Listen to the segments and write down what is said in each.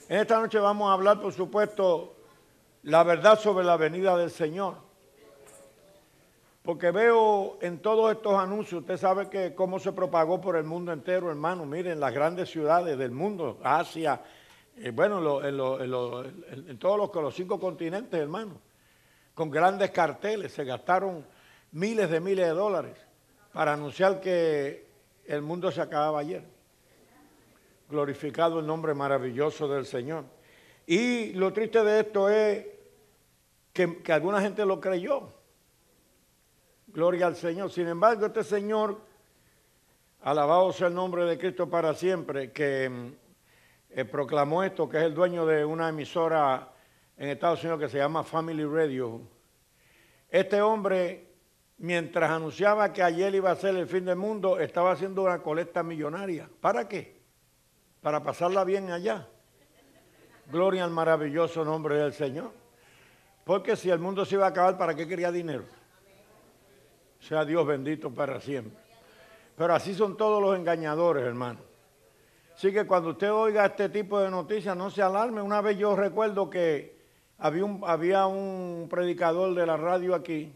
En esta noche vamos a hablar, por supuesto, la verdad sobre la venida del Señor. Porque veo en todos estos anuncios, usted sabe que cómo se propagó por el mundo entero, hermano. Miren, las grandes ciudades del mundo, Asia, en todos los 5 continentes, hermano. Con grandes carteles, se gastaron miles de dólares para anunciar que el mundo se acababa ayer. Glorificado el nombre maravilloso del Señor. Y lo triste de esto es que alguna gente lo creyó. Gloria al Señor. Sin embargo, este Señor, alabado sea el nombre de Cristo para siempre, que proclamó esto, que es el dueño de una emisora en Estados Unidos que se llama Family Radio. Este hombre, mientras anunciaba que ayer iba a ser el fin del mundo, estaba haciendo una colecta millonaria. ¿Para qué? Para pasarla bien allá. Gloria al maravilloso nombre del Señor. Porque si el mundo se iba a acabar, ¿para qué quería dinero? Sea Dios bendito para siempre. Pero así son todos los engañadores, hermano. Así que cuando usted oiga este tipo de noticias, no se alarme. Una vez yo recuerdo que había un predicador de la radio aquí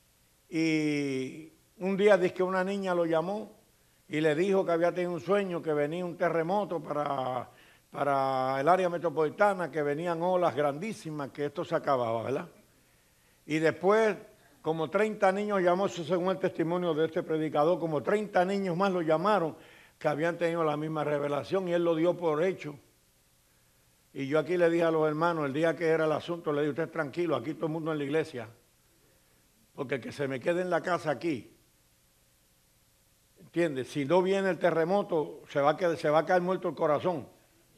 y un día dice que una niña lo llamó y le dijo que había tenido un sueño, que venía un terremoto para el área metropolitana, que venían olas grandísimas, que esto se acababa, ¿verdad? Y después, como 30 niños llamó, eso según el testimonio de este predicador, como 30 niños más lo llamaron, que habían tenido la misma revelación y él lo dio por hecho. Y yo aquí le dije a los hermanos, el día que era el asunto, le dije, usted tranquilo, aquí todo el mundo en la iglesia, porque el que se me quede en la casa aquí, ¿entiende? Si no viene el terremoto, se va a caer muerto el corazón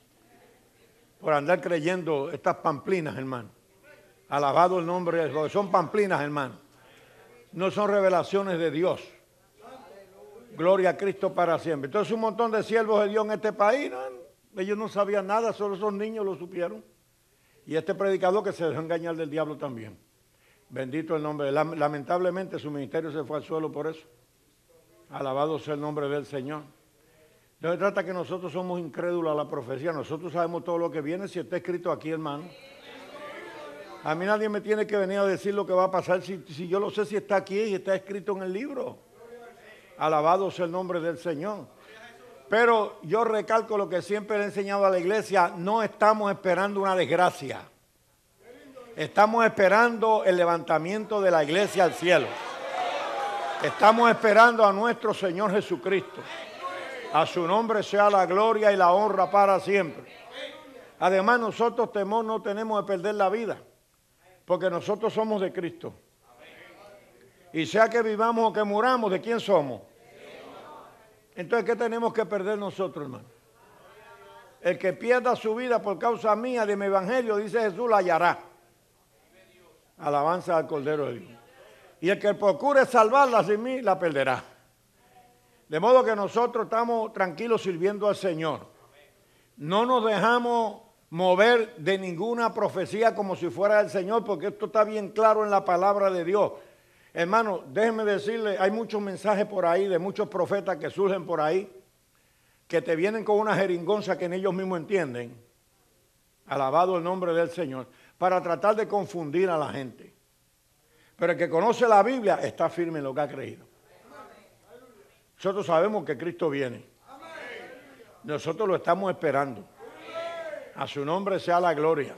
por andar creyendo estas pamplinas, hermano. Alabado el nombre de Dios, son pamplinas, hermano. No son revelaciones de Dios. Gloria a Cristo para siempre. Entonces un montón de siervos de Dios en este país, ¿no? Ellos no sabían nada, solo esos niños lo supieron. Y este predicador que se dejó engañar del diablo también. Bendito el nombre. Lamentablemente su ministerio se fue al suelo por eso. Alabado sea el nombre del Señor. No se trata que nosotros somos incrédulos a la profecía. Nosotros sabemos todo lo que viene si está escrito aquí, hermano. A mí nadie me tiene que venir a decir lo que va a pasar si yo lo sé, si está aquí y está escrito en el libro. Alabado sea el nombre del Señor. Pero yo recalco lo que siempre le he enseñado a la iglesia, no estamos esperando una desgracia. Estamos esperando el levantamiento de la iglesia al cielo. Estamos esperando a nuestro Señor Jesucristo. A su nombre sea la gloria y la honra para siempre. Además, nosotros temor no tenemos de perder la vida, porque nosotros somos de Cristo. Y sea que vivamos o que muramos, ¿de quién somos? Entonces, ¿qué tenemos que perder nosotros, hermano? El que pierda su vida por causa mía de mi evangelio, dice Jesús, la hallará. Alabanza al Cordero de Dios. Y el que procure salvarla sin mí, la perderá. De modo que nosotros estamos tranquilos sirviendo al Señor. No nos dejamos mover de ninguna profecía como si fuera del Señor, porque esto está bien claro en la palabra de Dios. Hermano, déjenme decirle, hay muchos mensajes por ahí de muchos profetas que surgen por ahí, que te vienen con una jeringonza que ni ellos mismos entienden, alabado el nombre del Señor, para tratar de confundir a la gente. Pero el que conoce la Biblia está firme en lo que ha creído. Nosotros sabemos que Cristo viene. Nosotros lo estamos esperando. A su nombre sea la gloria.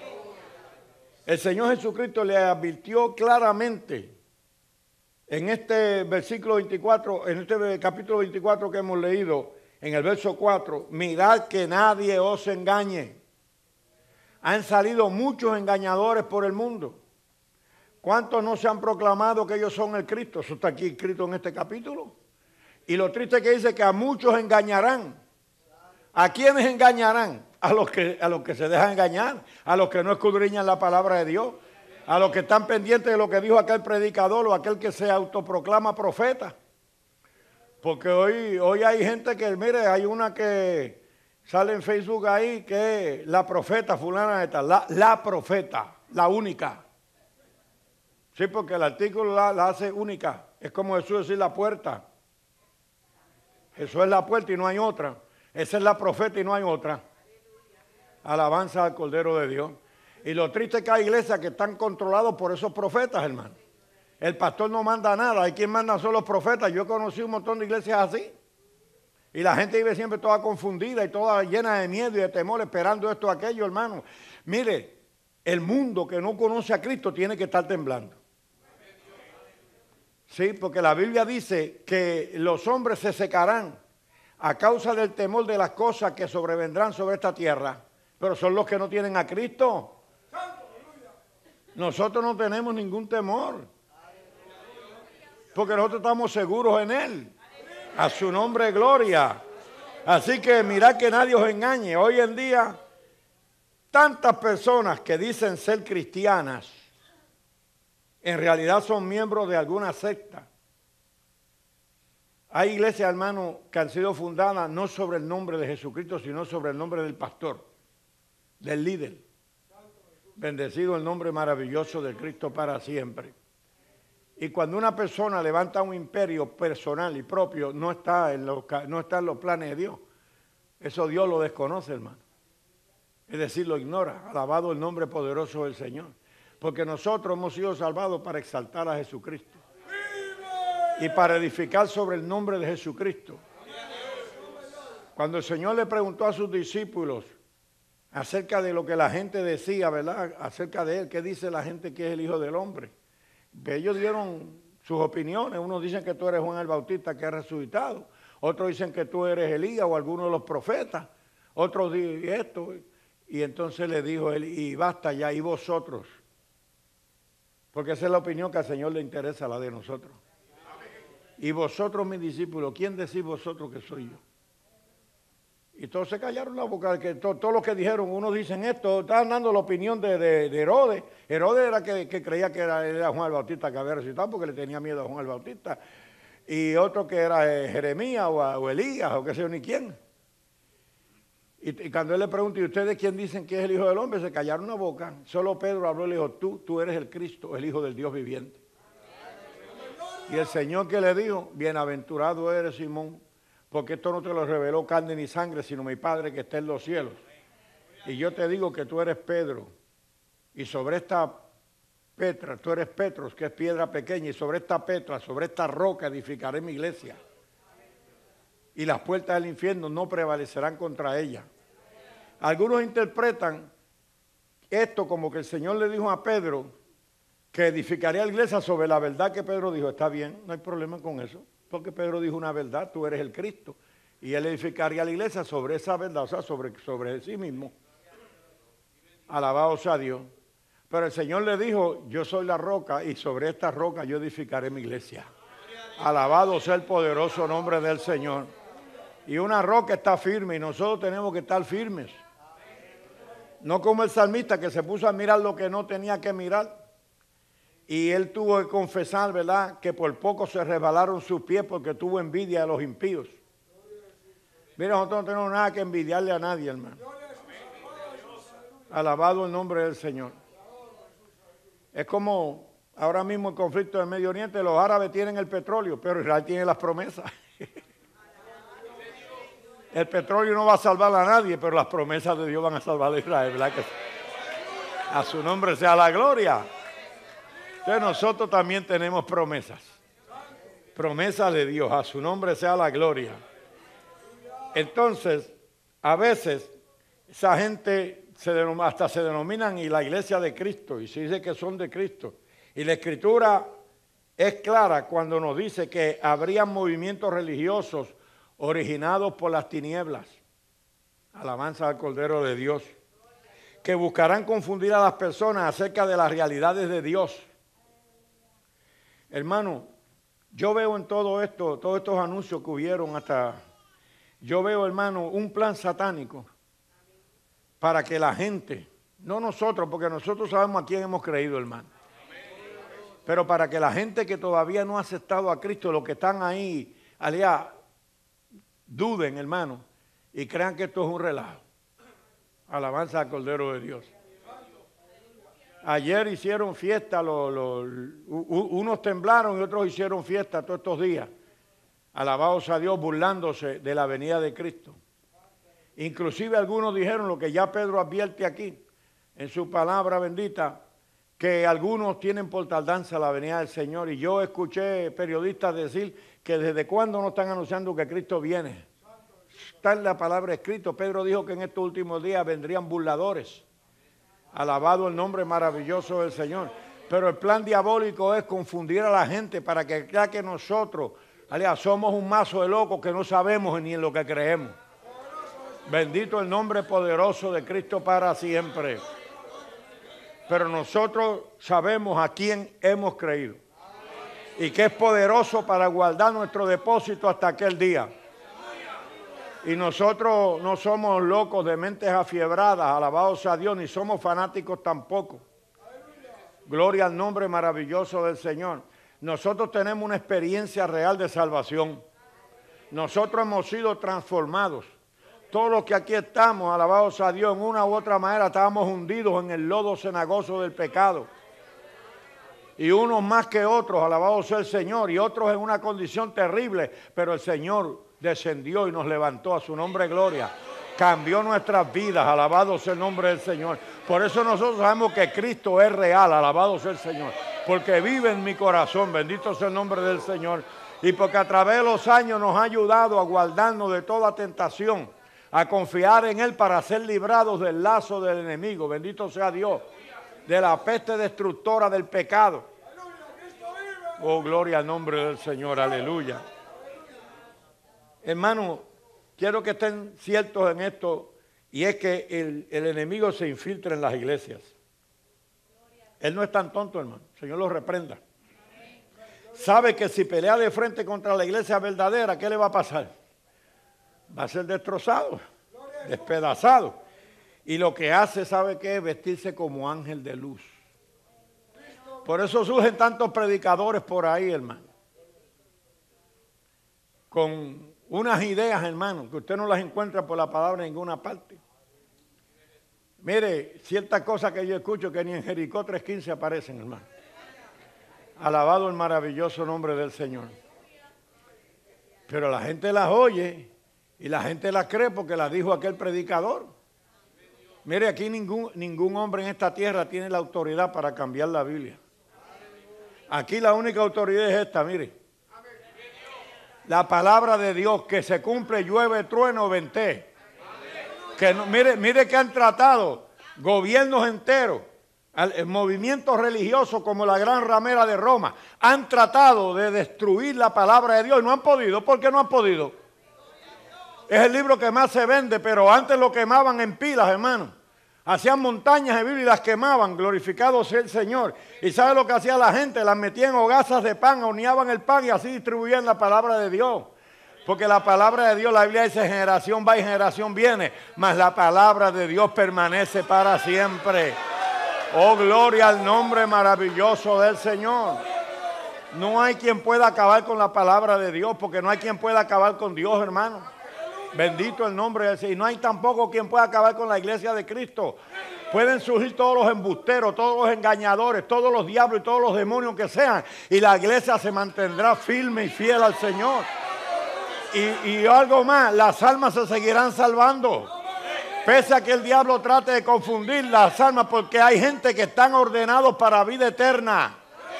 El Señor Jesucristo le advirtió claramente en este versículo 24, en este capítulo 24 que hemos leído, en el verso 4, mirad que nadie os engañe. Han salido muchos engañadores por el mundo. ¿Cuántos no se han proclamado que ellos son el Cristo? Eso está aquí escrito en este capítulo. Y lo triste es que dice que a muchos engañarán. ¿A quiénes engañarán? A los que se dejan engañar, a los que no escudriñan la palabra de Dios, a los que están pendientes de lo que dijo aquel predicador o aquel que se autoproclama profeta. Porque hoy hay gente que, mire, hay una que sale en Facebook ahí que es la profeta fulana esta, la profeta, la única. Sí, porque el artículo la hace única. Es como Jesús decir la puerta. Eso es la puerta y no hay otra. Esa es la profeta y no hay otra. Alabanza al Cordero de Dios. Y lo triste es que hay iglesias que están controladas por esos profetas, hermano. El pastor no manda nada, hay quien manda son los profetas. Yo he conocido un montón de iglesias así. Y la gente vive siempre toda confundida y toda llena de miedo y de temor, esperando esto o aquello, hermano. Mire, el mundo que no conoce a Cristo tiene que estar temblando. Sí, porque la Biblia dice que los hombres se secarán a causa del temor de las cosas que sobrevendrán sobre esta tierra. Pero son los que no tienen a Cristo. Nosotros no tenemos ningún temor. Porque nosotros estamos seguros en Él. A su nombre, gloria. Así que mirad que nadie os engañe. Hoy en día, tantas personas que dicen ser cristianas, en realidad son miembros de alguna secta. Hay iglesias, hermanos, que han sido fundadas no sobre el nombre de Jesucristo, sino sobre el nombre del pastor, del líder. Bendecido el nombre maravilloso de Cristo para siempre. Y cuando una persona levanta un imperio personal y propio, no está en los planes de Dios. Eso Dios lo desconoce, hermano. Es decir, lo ignora. Alabado el nombre poderoso del Señor. Porque nosotros hemos sido salvados para exaltar a Jesucristo. Y para edificar sobre el nombre de Jesucristo. Cuando el Señor le preguntó a sus discípulos acerca de lo que la gente decía, ¿verdad? Acerca de Él, ¿qué dice la gente que es el Hijo del Hombre? Ellos dieron sus opiniones. Unos dicen que tú eres Juan el Bautista que ha resucitado. Otros dicen que tú eres Elías o alguno de los profetas. Otros dicen esto. Y entonces le dijo él, y basta ya, y vosotros. Porque esa es la opinión que al Señor le interesa, la de nosotros. Y vosotros, mis discípulos, ¿quién decís vosotros que soy yo? Y todos se callaron la boca, que todos los que dijeron, unos dicen esto, estaban dando la opinión de Herodes. Herodes era que creía que era Juan el Bautista que había resucitado porque le tenía miedo a Juan el Bautista. Y otro que era Jeremías o Elías o qué sé yo ni quién. Y cuando él le preguntó, ¿y ustedes quién dicen que es el Hijo del Hombre? Se callaron la boca. Solo Pedro habló y le dijo, tú eres el Cristo, el Hijo del Dios viviente. Y el Señor que le dijo, bienaventurado eres Simón, porque esto no te lo reveló carne ni sangre, sino mi Padre que está en los cielos. Y yo te digo que tú eres Pedro, y sobre esta Petra, tú eres Petros, que es piedra pequeña, y sobre esta Petra, sobre esta roca edificaré mi iglesia. Y las puertas del infierno no prevalecerán contra ella. Algunos interpretan esto como que el Señor le dijo a Pedro que edificaría la iglesia sobre la verdad que Pedro dijo. Está bien, no hay problema con eso. Porque Pedro dijo una verdad, tú eres el Cristo. Y él edificaría la iglesia sobre esa verdad, o sea, sobre sí mismo. Alabado sea Dios. Pero el Señor le dijo, yo soy la roca y sobre esta roca yo edificaré mi iglesia. Alabado sea el poderoso nombre del Señor. Y una roca está firme y nosotros tenemos que estar firmes. No como el salmista que se puso a mirar lo que no tenía que mirar. Y él tuvo que confesar, ¿verdad?, que por poco se resbalaron sus pies porque tuvo envidia de los impíos. Mira, nosotros no tenemos nada que envidiarle a nadie, hermano. Alabado el nombre del Señor. Es como ahora mismo el conflicto del Medio Oriente, los árabes tienen el petróleo, pero Israel tiene las promesas. El petróleo no va a salvar a nadie, pero las promesas de Dios van a salvar a Israel, ¿verdad? Que a su nombre sea la gloria. Entonces nosotros también tenemos promesas. Promesas de Dios, a su nombre sea la gloria. Entonces, a veces, esa gente hasta se denominan y la iglesia de Cristo, y se dice que son de Cristo. Y la Escritura es clara cuando nos dice que habrían movimientos religiosos originados por las tinieblas. Alabanza al Cordero de Dios. Que buscarán confundir a las personas acerca de las realidades de Dios. Hermano, yo veo en todo esto, todos estos anuncios que hubieron yo veo, hermano, un plan satánico para que la gente, no nosotros, porque nosotros sabemos a quién hemos creído, hermano, pero para que la gente que todavía no ha aceptado a Cristo, los que están ahí, allá, duden, hermano, y crean que esto es un relajo. Alabanza al Cordero de Dios. Ayer hicieron fiesta, unos temblaron y otros hicieron fiesta todos estos días. Alabados a Dios, burlándose de la venida de Cristo. Inclusive algunos dijeron lo que ya Pedro advierte aquí en su palabra bendita, que algunos tienen por tardanza la venida del Señor. Y yo escuché periodistas decir que desde cuándo no están anunciando que Cristo viene. Está en la palabra escrito. Pedro dijo que en estos últimos días vendrían burladores. Alabado el nombre maravilloso del Señor. Pero el plan diabólico es confundir a la gente para que crea que nosotros somos un mazo de locos que no sabemos ni en lo que creemos. Bendito el nombre poderoso de Cristo para siempre. Pero nosotros sabemos a quién hemos creído y que es poderoso para guardar nuestro depósito hasta aquel día. Y nosotros no somos locos de mentes afiebradas, alabados a Dios, ni somos fanáticos tampoco. Gloria al nombre maravilloso del Señor. Nosotros tenemos una experiencia real de salvación. Nosotros hemos sido transformados. Todos los que aquí estamos, alabados a Dios, en una u otra manera estábamos hundidos en el lodo cenagoso del pecado. Y unos más que otros, alabados sea el Señor, y otros en una condición terrible, pero el Señor descendió y nos levantó, a su nombre gloria. Cambió nuestras vidas, alabado sea el nombre del Señor. Por eso nosotros sabemos que Cristo es real, alabado sea el Señor. Porque vive en mi corazón, bendito sea el nombre del Señor. Y porque a través de los años nos ha ayudado a guardarnos de toda tentación, a confiar en Él para ser librados del lazo del enemigo, bendito sea Dios, de la peste destructora del pecado. Oh, gloria al nombre del Señor, aleluya. Hermano, quiero que estén ciertos en esto, y es que el enemigo se infiltra en las iglesias. Él no es tan tonto, hermano, el Señor lo reprenda. Sabe que si pelea de frente contra la iglesia verdadera, ¿qué le va a pasar? Va a ser destrozado, despedazado. Y lo que hace, ¿sabe qué? Vestirse como ángel de luz. Por eso surgen tantos predicadores por ahí, hermano. Con unas ideas, hermano, que usted no las encuentra por la palabra en ninguna parte. Mire, ciertas cosas que yo escucho que ni en Jericó 3:15 aparecen, hermano. Alabado el maravilloso nombre del Señor. Pero la gente las oye y la gente las cree porque las dijo aquel predicador. Mire, aquí ningún hombre en esta tierra tiene la autoridad para cambiar la Biblia. Aquí la única autoridad es esta, mire. La palabra de Dios, que se cumple, llueve, trueno, vente. Que no, mire que han tratado gobiernos enteros, movimientos religiosos como la Gran Ramera de Roma, han tratado de destruir la palabra de Dios y no han podido. ¿Por qué no han podido? Es el libro que más se vende, pero antes lo quemaban en pilas, hermano. Hacían montañas de Biblia y las quemaban, glorificado sea el Señor. ¿Y sabe lo que hacía la gente? Las metían en hogazas de pan, horneaban el pan y así distribuían la palabra de Dios. Porque la palabra de Dios, la Biblia dice, generación va y generación viene, mas la palabra de Dios permanece para siempre. Oh, gloria al nombre maravilloso del Señor. No hay quien pueda acabar con la palabra de Dios, porque no hay quien pueda acabar con Dios, hermano. Bendito el nombre del Señor. Y no hay tampoco quien pueda acabar con la iglesia de Cristo. Pueden surgir todos los embusteros, todos los engañadores, todos los diablos y todos los demonios que sean, y la iglesia se mantendrá firme y fiel al Señor. Y algo más, las almas se seguirán salvando. Pese a que el diablo trate de confundir las almas, porque hay gente que están ordenados para vida eterna.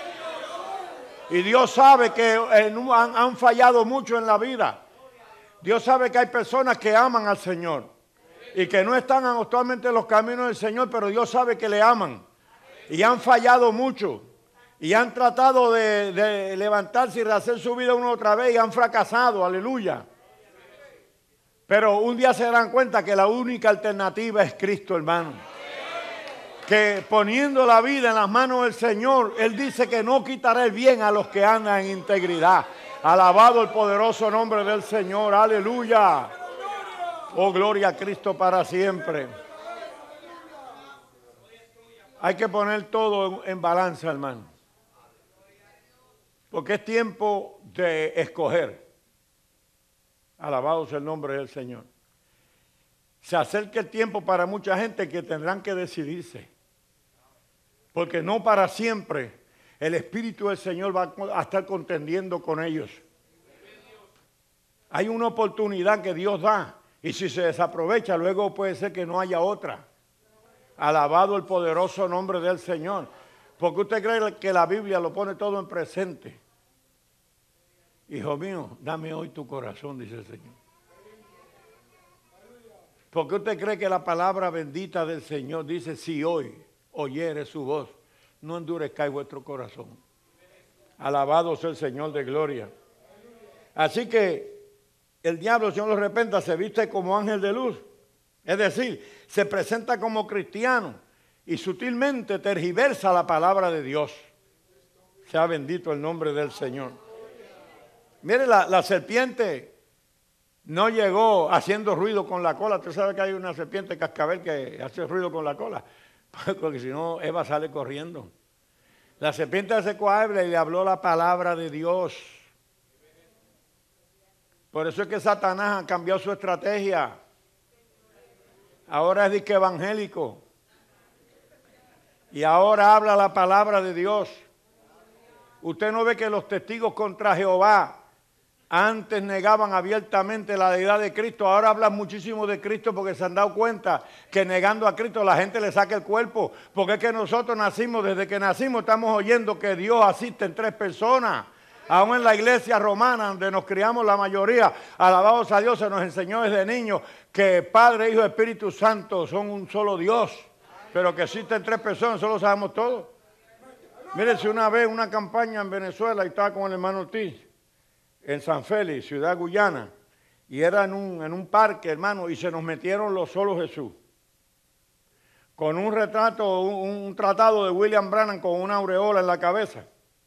Y Dios sabe que han fallado mucho en la vida. Dios sabe que hay personas que aman al Señor y que no están actualmente en los caminos del Señor, pero Dios sabe que le aman. Y han fallado mucho. Y han tratado de levantarse y rehacer su vida una otra vez y han fracasado, aleluya. Pero un día se darán cuenta que la única alternativa es Cristo, hermano. Que poniendo la vida en las manos del Señor, Él dice que no quitará el bien a los que andan en integridad. Alabado el poderoso nombre del Señor, aleluya. Oh, gloria a Cristo para siempre. Hay que poner todo en balanza, hermano. Porque es tiempo de escoger. Alabado sea el nombre del Señor. Se acerca el tiempo para mucha gente que tendrán que decidirse. Porque no para siempre el Espíritu del Señor va a estar contendiendo con ellos. Hay una oportunidad que Dios da. Y si se desaprovecha, luego puede ser que no haya otra. Alabado el poderoso nombre del Señor. Porque usted cree que la Biblia lo pone todo en presente. Hijo mío, dame hoy tu corazón, dice el Señor. Porque usted cree que la palabra bendita del Señor dice, si hoy oyere su voz, no endurezcáis vuestro corazón. Alabado sea el Señor de gloria. Así que el diablo, si no lo arrepienta, se viste como ángel de luz. Es decir, se presenta como cristiano y sutilmente tergiversa la palabra de Dios. Sea bendito el nombre del Señor. Mire, la serpiente no llegó haciendo ruido con la cola. Usted sabe que hay una serpiente cascabel que hace ruido con la cola. Porque si no, Eva sale corriendo. La serpiente se acercó a Eva y le habló la palabra de Dios. Por eso es que Satanás ha cambiado su estrategia. Ahora es disque evangélico. Y ahora habla la palabra de Dios. Usted no ve que los testigos contra Jehová antes negaban abiertamente la deidad de Cristo. Ahora hablan muchísimo de Cristo porque se han dado cuenta que negando a Cristo la gente le saca el cuerpo. Porque es que nosotros nacimos, desde que nacimos estamos oyendo que Dios asiste en 3 personas. Aún en la iglesia romana, donde nos criamos la mayoría, alabados a Dios, se nos enseñó desde niños que Padre, Hijo y Espíritu Santo son un solo Dios. Pero que existen 3 personas, eso lo sabemos todos. Mire, si una vez una campaña en Venezuela y estaba con el hermano Ortiz, en San Félix, Ciudad Guyana, y era en un parque, hermano, y se nos metieron los solos Jesús. Con un retrato, un tratado de William Branham con una aureola en la cabeza.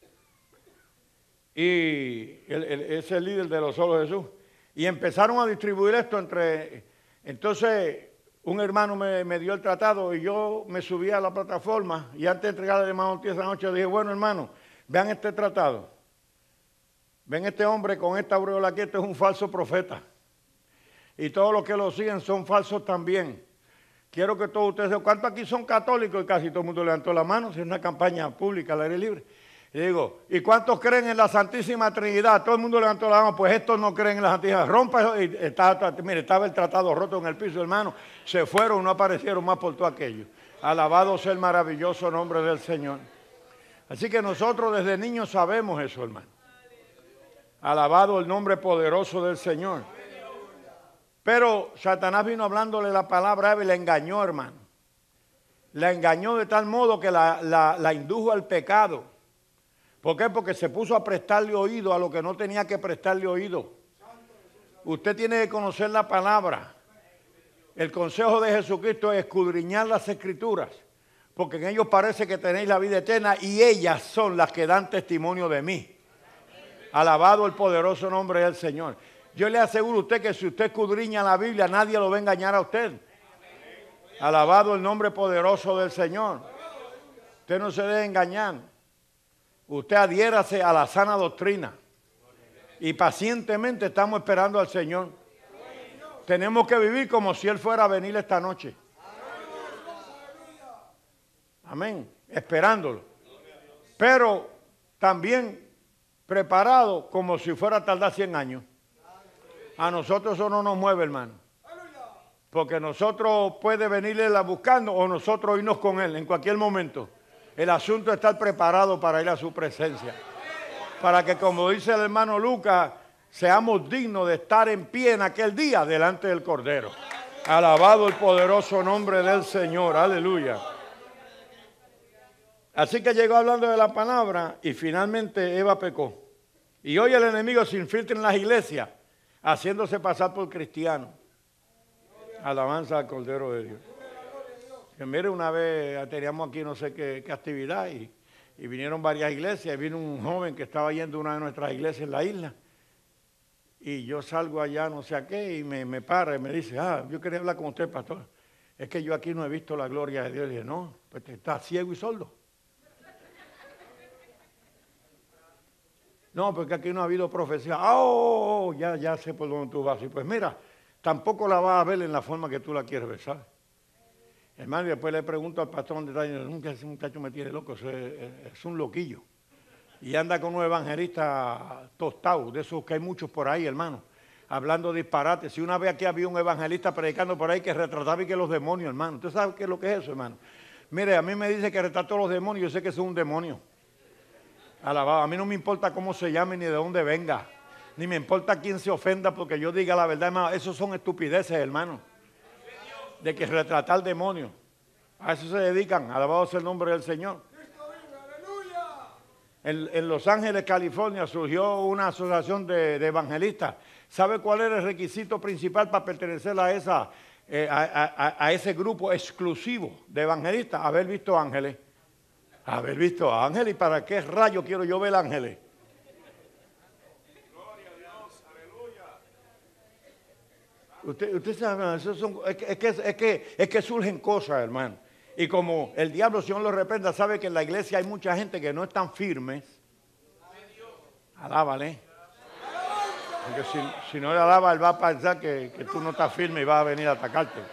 Y ese es el líder de los solos Jesús. Y empezaron a distribuir esto entre... Entonces, un hermano me dio el tratado y yo me subí a la plataforma y antes de entregarle al hermano Ortiz esa noche dije, bueno, hermano, vean este tratado. Ven este hombre con esta aureola aquí, este es un falso profeta. Y todos los que lo siguen son falsos también. Quiero que todos ustedes sepan, ¿cuántos aquí son católicos? Y casi todo el mundo levantó la mano, si es una campaña pública al aire libre. Y digo, ¿y cuántos creen en la Santísima Trinidad? Todo el mundo levantó la mano, pues estos no creen en la Santísima. Rompa, y mire, estaba el tratado roto en el piso, hermano. Se fueron, no aparecieron más por todo aquello. Alabado sea el maravilloso nombre del Señor. Así que nosotros desde niños sabemos eso, hermano. Alabado el nombre poderoso del Señor. Pero Satanás vino hablándole la palabra a Eva y la engañó, hermano. La engañó de tal modo que la indujo al pecado. ¿Por qué? Porque se puso a prestarle oído a lo que no tenía que prestarle oído. Usted tiene que conocer la palabra. El consejo de Jesucristo es escudriñar las Escrituras, porque en ellos parece que tenéis la vida eterna y ellas son las que dan testimonio de mí. Alabado el poderoso nombre del Señor. Yo le aseguro a usted que si usted escudriña la Biblia, nadie lo va a engañar a usted. Alabado el nombre poderoso del Señor. Usted no se debe engañar. Usted adhiérase a la sana doctrina. Y pacientemente estamos esperando al Señor. Tenemos que vivir como si Él fuera a venir esta noche. Amén. Esperándolo. Pero también preparado como si fuera a tardar 100 años. A nosotros eso no nos mueve, hermano. Porque nosotros puede venirle a buscando o nosotros irnos con Él en cualquier momento. El asunto es estar preparado para ir a su presencia. Para que, como dice el hermano Lucas, seamos dignos de estar en pie en aquel día delante del Cordero. Alabado el poderoso nombre del Señor. Aleluya. Así que llegó hablando de la palabra y finalmente Eva pecó. Y hoy el enemigo se infiltra en las iglesias haciéndose pasar por cristiano. Alabanza al Cordero de Dios. Que mire, una vez teníamos aquí no sé qué actividad y vinieron varias iglesias y vino un joven que estaba yendo a una de nuestras iglesias en la isla. Y yo salgo allá no sé a qué y me para y me dice, yo quería hablar con usted, pastor. Es que yo aquí no he visto la gloria de Dios. Y dije, no, pues está ciego y sordo. No, porque aquí no ha habido profecía. Ya sé por dónde tú vas. Y pues mira, tampoco la vas a ver en la forma que tú la quieres ver, ¿sabes? Hermano, y después le pregunto al pastor dónde está, y nunca ese muchacho me tiene loco, es un loquillo. Y anda con un evangelista tostado, de esos que hay muchos por ahí, hermano. hablando disparates. Si una vez aquí había un evangelista predicando por ahí que retrataba y que los demonios, hermano. ¿Usted sabe qué es lo que es eso, hermano? Mire, a mí me dice que retrató los demonios, yo sé que eso es un demonio. Alabado. A mí no me importa cómo se llame ni de dónde venga. Ni me importa quién se ofenda porque yo diga la verdad, hermano. Esos son estupideces, hermano. De que retratar demonios. A eso se dedican. Alabado sea el nombre del Señor. En Los Ángeles, California, surgió una asociación de evangelistas. ¿Sabe cuál era el requisito principal para pertenecer a ese grupo exclusivo de evangelistas? Haber visto ángeles. Haber visto ángeles. ¿Y para qué rayo quiero yo ver ángeles? Gloria a Dios, aleluya. Usted sabe, es que surgen cosas, hermano. Y como el diablo, Señor lo reprenda, sabe que en la iglesia hay mucha gente que no están firmes. Alábale. Porque si no le alaba, él va a pensar que tú no estás firme y va a venir a atacarte.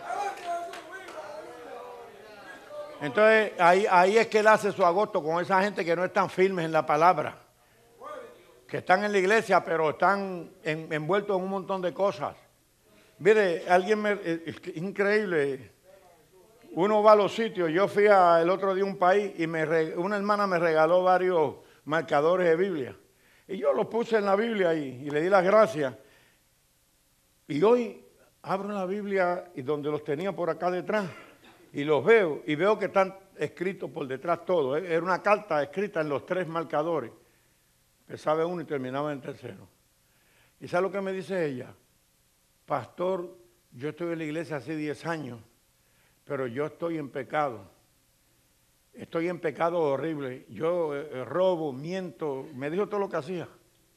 Entonces, ahí es que él hace su agosto con esa gente que no están firmes en la palabra. Que están en la iglesia, pero están envueltos en un montón de cosas. Mire, increíble. Uno va a los sitios. Yo fui el otro día a un país y una hermana me regaló varios marcadores de Biblia. Y yo los puse en la Biblia y le di las gracias. Y hoy abro la Biblia y donde los tenía por acá detrás y los veo y veo que están escritos por detrás todo. Era una carta escrita en los 3 marcadores. Empezaba en uno y terminaba en el tercero. ¿Y sabe lo que me dice ella? Pastor, yo estoy en la iglesia hace 10 años. Pero yo estoy en pecado. Estoy en pecado horrible. Yo robo, miento. Me dijo todo lo que hacía.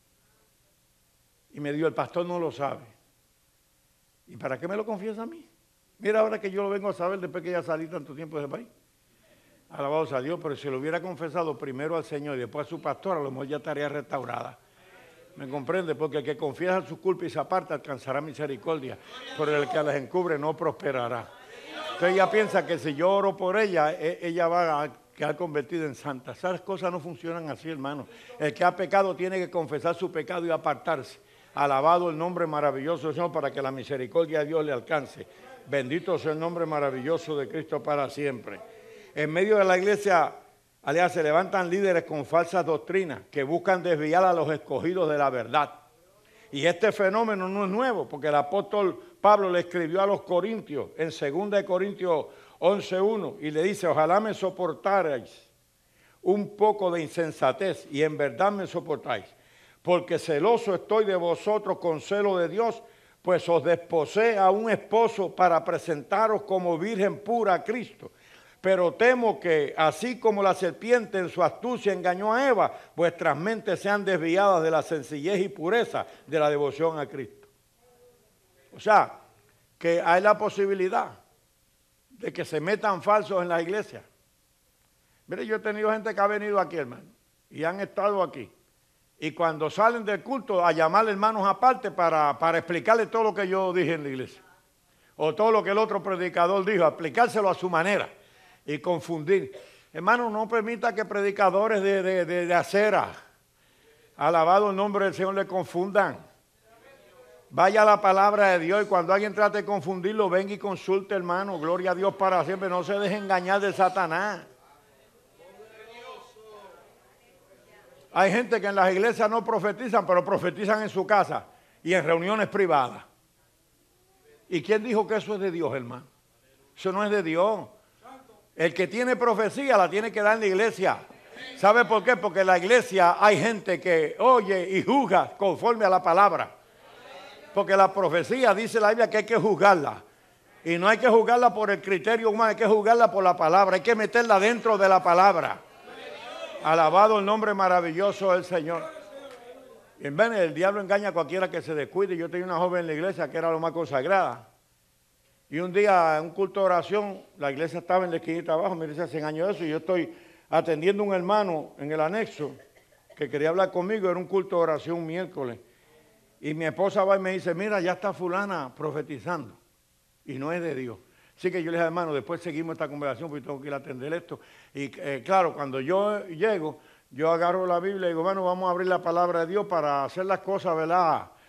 Y me dijo, el pastor no lo sabe. ¿Y para qué me lo confiesa a mí? Mira ahora que yo lo vengo a saber después que ya salí tanto tiempo de ese país. Alabados a Dios, pero si lo hubiera confesado primero al Señor y después a su pastor, a lo mejor ya estaría restaurada. ¿Me comprende? Porque el que confiesa su culpa y se aparta alcanzará misericordia. Pero el que las encubre no prosperará. Entonces ella piensa que si yo oro por ella, ella va a quedar convertida en santa. Esas cosas no funcionan así, hermano. El que ha pecado tiene que confesar su pecado y apartarse. Alabado el nombre maravilloso del Señor para que la misericordia de Dios le alcance. Bendito sea el nombre maravilloso de Cristo para siempre. En medio de la iglesia, se levantan líderes con falsas doctrinas que buscan desviar a los escogidos de la verdad. Y este fenómeno no es nuevo, porque el apóstol Pablo le escribió a los corintios en 2 Corintios 11:1 y le dice, ojalá me soportarais un poco de insensatez y en verdad me soportáis, porque celoso estoy de vosotros con celo de Dios, pues os desposé a un esposo para presentaros como virgen pura a Cristo. Pero temo que, así como la serpiente en su astucia engañó a Eva, vuestras mentes sean desviadas de la sencillez y pureza de la devoción a Cristo. O sea, que hay la posibilidad de que se metan falsos en la iglesia. Mire, yo he tenido gente que ha venido aquí, hermano, y han estado aquí. Y cuando salen del culto, a llamar hermanos aparte para explicarle todo lo que yo dije en la iglesia. O todo lo que el otro predicador dijo, aplicárselo a su manera. Y confundir. Hermano, no permita que predicadores de acera, alabado el nombre del Señor, le confundan. Vaya a la palabra de Dios y cuando alguien trate de confundirlo, venga y consulte, hermano. Gloria a Dios para siempre. No se deje engañar de Satanás. Hay gente que en las iglesias no profetizan, pero profetizan en su casa y en reuniones privadas. ¿Y quién dijo que eso es de Dios, hermano? Eso no es de Dios. El que tiene profecía la tiene que dar en la iglesia. ¿Sabe por qué? Porque en la iglesia hay gente que oye y juzga conforme a la palabra. Porque la profecía, dice la Biblia, que hay que juzgarla. Y no hay que juzgarla por el criterio humano, hay que juzgarla por la palabra. Hay que meterla dentro de la palabra. Alabado el nombre maravilloso del Señor. Y ven, el diablo engaña a cualquiera que se descuide. Yo tenía una joven en la iglesia que era lo más consagrada. Y un día, en un culto de oración, la iglesia estaba en la esquinita abajo, me dice, hace años de eso, y yo estoy atendiendo a un hermano en el anexo que quería hablar conmigo, era un culto de oración un miércoles. Y mi esposa va y me dice, mira, ya está fulana profetizando, y no es de Dios. Así que yo le dije, hermano, después seguimos esta conversación porque tengo que ir a atender esto. Y claro, cuando yo llego, yo agarro la Biblia y digo, bueno, vamos a abrir la palabra de Dios para hacer las cosas, ¿verdad?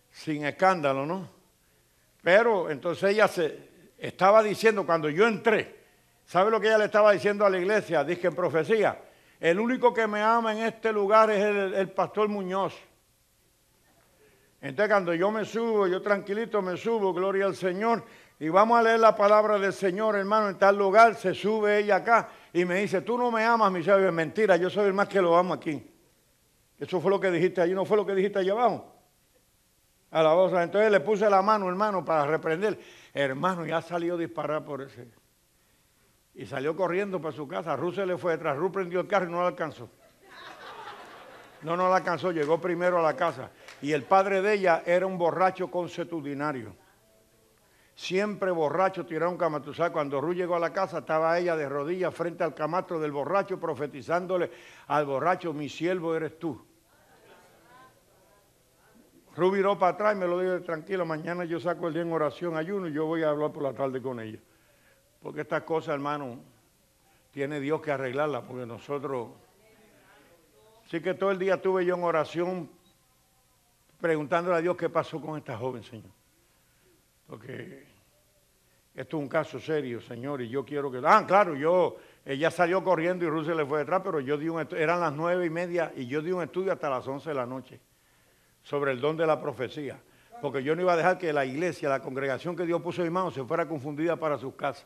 sin escándalo, ¿no? Pero entonces ella se estaba diciendo, cuando yo entré, ¿sabe lo que ella le estaba diciendo a la iglesia? Dije en profecía, el único que me ama en este lugar es el pastor Muñoz. Entonces cuando yo me subo, yo tranquilito me subo, gloria al Señor, y vamos a leer la palabra del Señor, hermano, en tal lugar, se sube ella acá y me dice, tú no me amas, mi sabio, es mentira, yo soy el más que lo amo aquí. Eso fue lo que dijiste allí, ¿no fue lo que dijiste allá abajo? A la voz, entonces le puse la mano, hermano, para reprender. Hermano, ya salió disparado por ese. Y salió corriendo para su casa. Ruth se le fue detrás. Ruth prendió el carro y no la alcanzó. No la alcanzó, llegó primero a la casa. Y el padre de ella era un borracho consuetudinario. Siempre borracho, tirado un cama. Tú sabes, cuando Ruth llegó a la casa, estaba ella de rodillas frente al camastro del borracho, profetizándole al borracho, mi siervo eres tú. Ruth viró para atrás y me lo dijo, tranquilo, mañana yo saco el día en oración, ayuno, y yo voy a hablar por la tarde con ella. Porque estas cosas, hermano, tiene Dios que arreglarlas, porque nosotros... Así que todo el día estuve yo en oración, preguntándole a Dios qué pasó con esta joven, Señor. Porque esto es un caso serio, Señor, y yo quiero que... Ah, claro, ella salió corriendo y Ruth se le fue detrás, pero yo di eran las 9:30 y yo di un estudio hasta las 11 de la noche sobre el don de la profecía. Porque yo no iba a dejar que la iglesia, la congregación que Dios puso en mis manos, se fuera confundida para sus casas.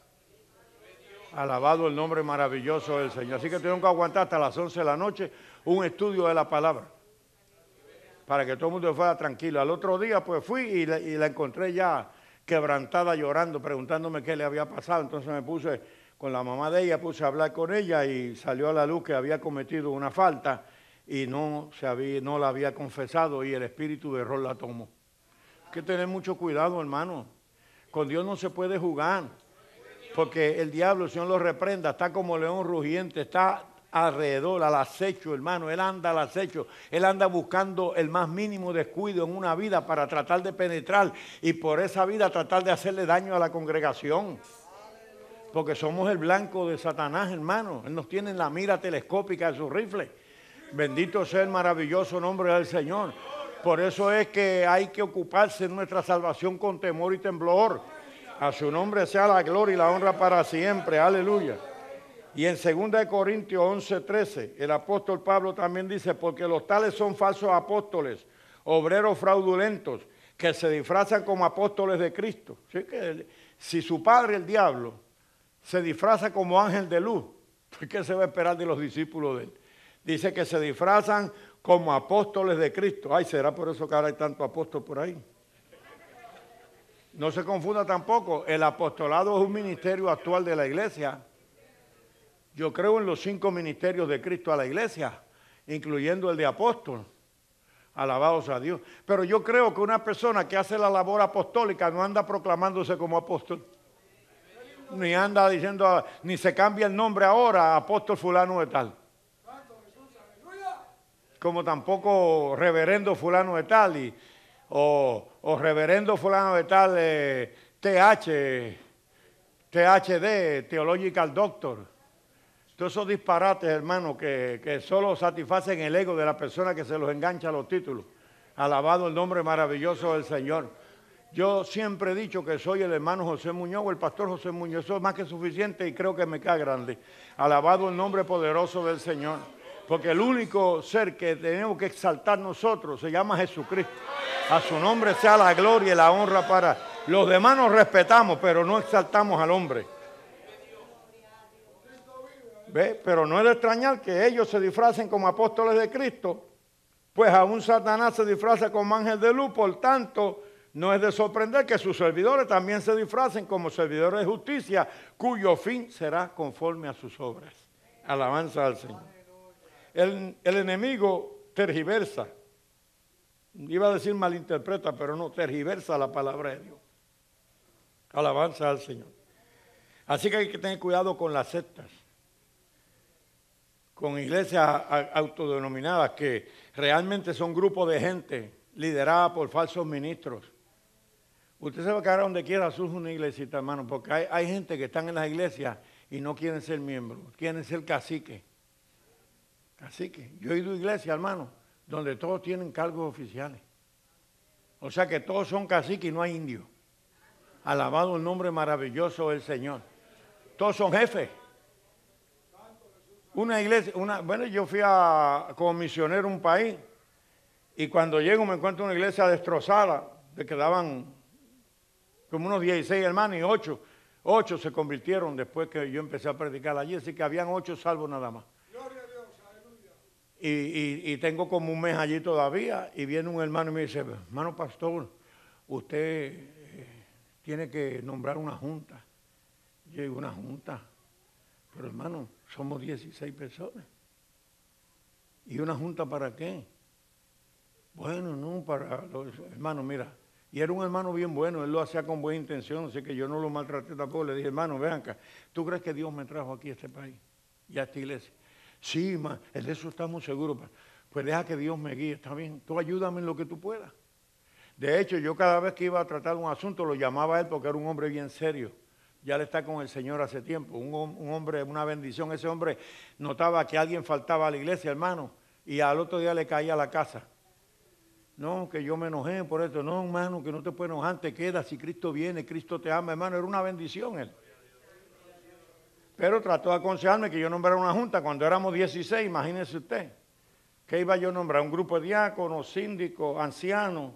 Alabado el nombre maravilloso del Señor. Así que tengo que aguantar hasta las 11 de la noche un estudio de la palabra. Para que todo el mundo fuera tranquilo. Al otro día pues fui y la encontré ya quebrantada, llorando, preguntándome qué le había pasado. Entonces me puse con la mamá de ella, puse a hablar con ella y salió a la luz que había cometido una falta y no la había confesado y el espíritu de error la tomó. Hay que tener mucho cuidado, hermano. Con Dios no se puede jugar. Porque el diablo, el Señor lo reprenda, está como león rugiente, está alrededor, al acecho, hermano. Él anda al acecho, él anda buscando el más mínimo descuido en una vida para tratar de penetrar y por esa vida tratar de hacerle daño a la congregación. Porque somos el blanco de Satanás, hermano. Él nos tiene en la mira telescópica de su rifle. Bendito sea el maravilloso nombre del Señor. Por eso es que hay que ocuparse de nuestra salvación con temor y temblor. A su nombre sea la gloria y la honra para siempre. Aleluya. Y en 2 Corintios 11:13, el apóstol Pablo también dice, porque los tales son falsos apóstoles, obreros fraudulentos, que se disfrazan como apóstoles de Cristo. ¿Sí? Que si su padre, el diablo, se disfraza como ángel de luz, ¿qué se va a esperar de los discípulos de él? Dice que se disfrazan como apóstoles de Cristo. Ay, ¿será por eso que ahora hay tanto apóstol por ahí? No se confunda tampoco, el apostolado es un ministerio actual de la iglesia. Yo creo en los 5 ministerios de Cristo a la iglesia, incluyendo el de apóstol. Alabados a Dios. Pero yo creo que una persona que hace la labor apostólica no anda proclamándose como apóstol. Ni anda diciendo, ni se cambia el nombre ahora a apóstol fulano de tal. Como tampoco reverendo fulano de tal o reverendo fulano de tal, THD, Theological Doctor. Todos esos disparates, hermano, que solo satisfacen el ego de la persona que se los engancha a los títulos. Alabado el nombre maravilloso del Señor. Yo siempre he dicho que soy el hermano José Muñoz o el pastor José Muñoz. Eso es más que suficiente y creo que me cae grande. Alabado el nombre poderoso del Señor. Porque el único ser que tenemos que exaltar nosotros se llama Jesucristo. A su nombre sea la gloria y la honra para... Los demás nos respetamos, pero no exaltamos al hombre. ¿Ve? Pero no es de extrañar que ellos se disfracen como apóstoles de Cristo, pues aún Satanás se disfraza como ángel de luz, por tanto, no es de sorprender que sus servidores también se disfracen como servidores de justicia, cuyo fin será conforme a sus obras. Alabanza al Señor. El enemigo tergiversa, iba a decir malinterpreta, pero no, tergiversa la palabra de Dios. Alabanza al Señor. Así que hay que tener cuidado con las sectas, con iglesias autodenominadas que realmente son grupos de gente liderada por falsos ministros. Usted sabe que ahora donde quiera surge una iglesita, hermano, porque hay gente que están en las iglesias y no quieren ser miembros, quieren ser caciques. Caciques. Yo he ido a iglesias, hermano, donde todos tienen cargos oficiales. O sea que todos son caciques y no hay indios. Alabado el nombre maravilloso del Señor. Todos son jefes. Una iglesia, bueno, yo fui como misionero a un país y cuando llego me encuentro una iglesia destrozada, de quedaban como unos 16 hermanos y 8 se convirtieron después que yo empecé a predicar allí, así que habían 8 salvos nada más. Gloria a Dios, aleluya. Y tengo como un mes allí todavía y viene un hermano y me dice, hermano pastor, usted tiene que nombrar una junta. Yo digo, ¿una junta? Pero hermano, somos 16 personas. ¿Y una junta para qué? Bueno, no, para los hermanos, mira. Y era un hermano bien bueno, él lo hacía con buena intención, así que yo no lo maltraté tampoco. Le dije, hermano, vean acá, ¿tú crees que Dios me trajo aquí a este país y a esta iglesia? Sí, de eso estamos seguros. Pues deja que Dios me guíe, está bien. Tú ayúdame en lo que tú puedas. De hecho, yo cada vez que iba a tratar un asunto lo llamaba a él porque era un hombre bien serio. Ya le está con el Señor hace tiempo, un hombre, una bendición. Ese hombre notaba que alguien faltaba a la iglesia, hermano, y al otro día le caía a la casa. No, que yo me enojé por esto. No, hermano, que no te puedes enojar, te quedas. Si Cristo viene, Cristo te ama, hermano. Era una bendición él. Pero trató de aconsejarme que yo nombrara una junta cuando éramos 16, imagínese usted. ¿Qué iba yo a nombrar? Un grupo de diáconos, síndicos, ancianos.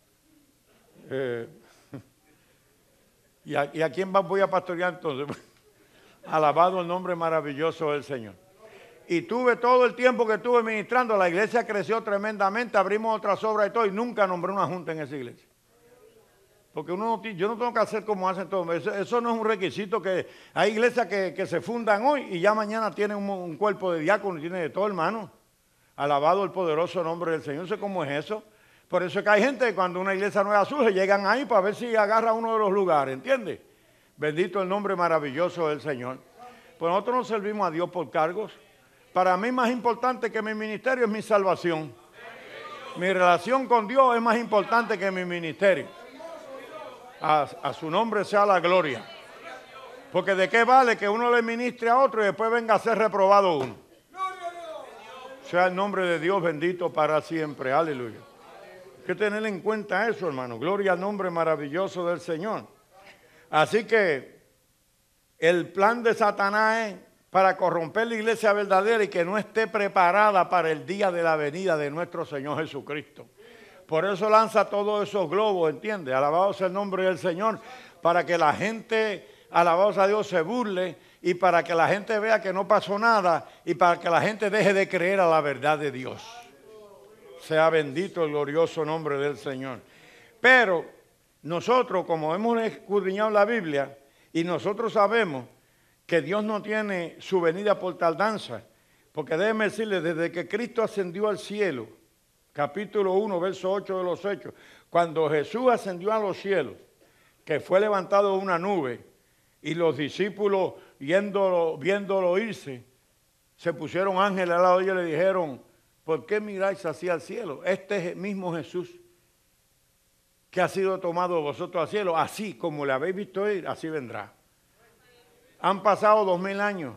¿Y a quién voy a pastorear entonces? Alabado el nombre maravilloso del Señor. Y tuve todo el tiempo que estuve ministrando, la iglesia creció tremendamente, abrimos otras obras y todo, y nunca nombré una junta en esa iglesia. Porque yo no tengo que hacer como hacen todos. Eso no es un requisito. Que hay iglesias que se fundan hoy y ya mañana tienen un cuerpo de diácono, tienen de todo, hermano. Alabado el poderoso nombre del Señor. No sé cómo es eso. Por eso es que hay gente que cuando una iglesia nueva surge, llegan ahí para ver si agarra uno de los lugares, ¿entiendes? Bendito el nombre maravilloso del Señor. Pues nosotros no servimos a Dios por cargos. Para mí más importante que mi ministerio es mi salvación. Mi relación con Dios es más importante que mi ministerio. A su nombre sea la gloria. Porque de qué vale que uno le ministre a otro y después venga a ser reprobado uno. Sea el nombre de Dios bendito para siempre. Aleluya. Hay que tener en cuenta eso, hermano. Gloria al nombre maravilloso del Señor. Así que el plan de Satanás es para corromper la iglesia verdadera y que no esté preparada para el día de la venida de nuestro Señor Jesucristo. Por eso lanza todos esos globos, ¿entiende? Alabado sea el nombre del Señor, para que la gente, alabado sea Dios, se burle y para que la gente vea que no pasó nada y para que la gente deje de creer a la verdad de Dios. Sea bendito el glorioso nombre del Señor. Pero nosotros, como hemos escudriñado la Biblia, y nosotros sabemos que Dios no tiene su venida por tardanza, porque déjeme decirle, desde que Cristo ascendió al cielo, capítulo 1, verso 8 de los Hechos, cuando Jesús ascendió a los cielos, que fue levantado de una nube, y los discípulos viéndolo irse, se pusieron ángeles al lado de ellos y le dijeron, ¿por qué miráis hacia el cielo? Este es el mismo Jesús que ha sido tomado de vosotros al cielo, así como le habéis visto ir, así vendrá. Han pasado 2000 años,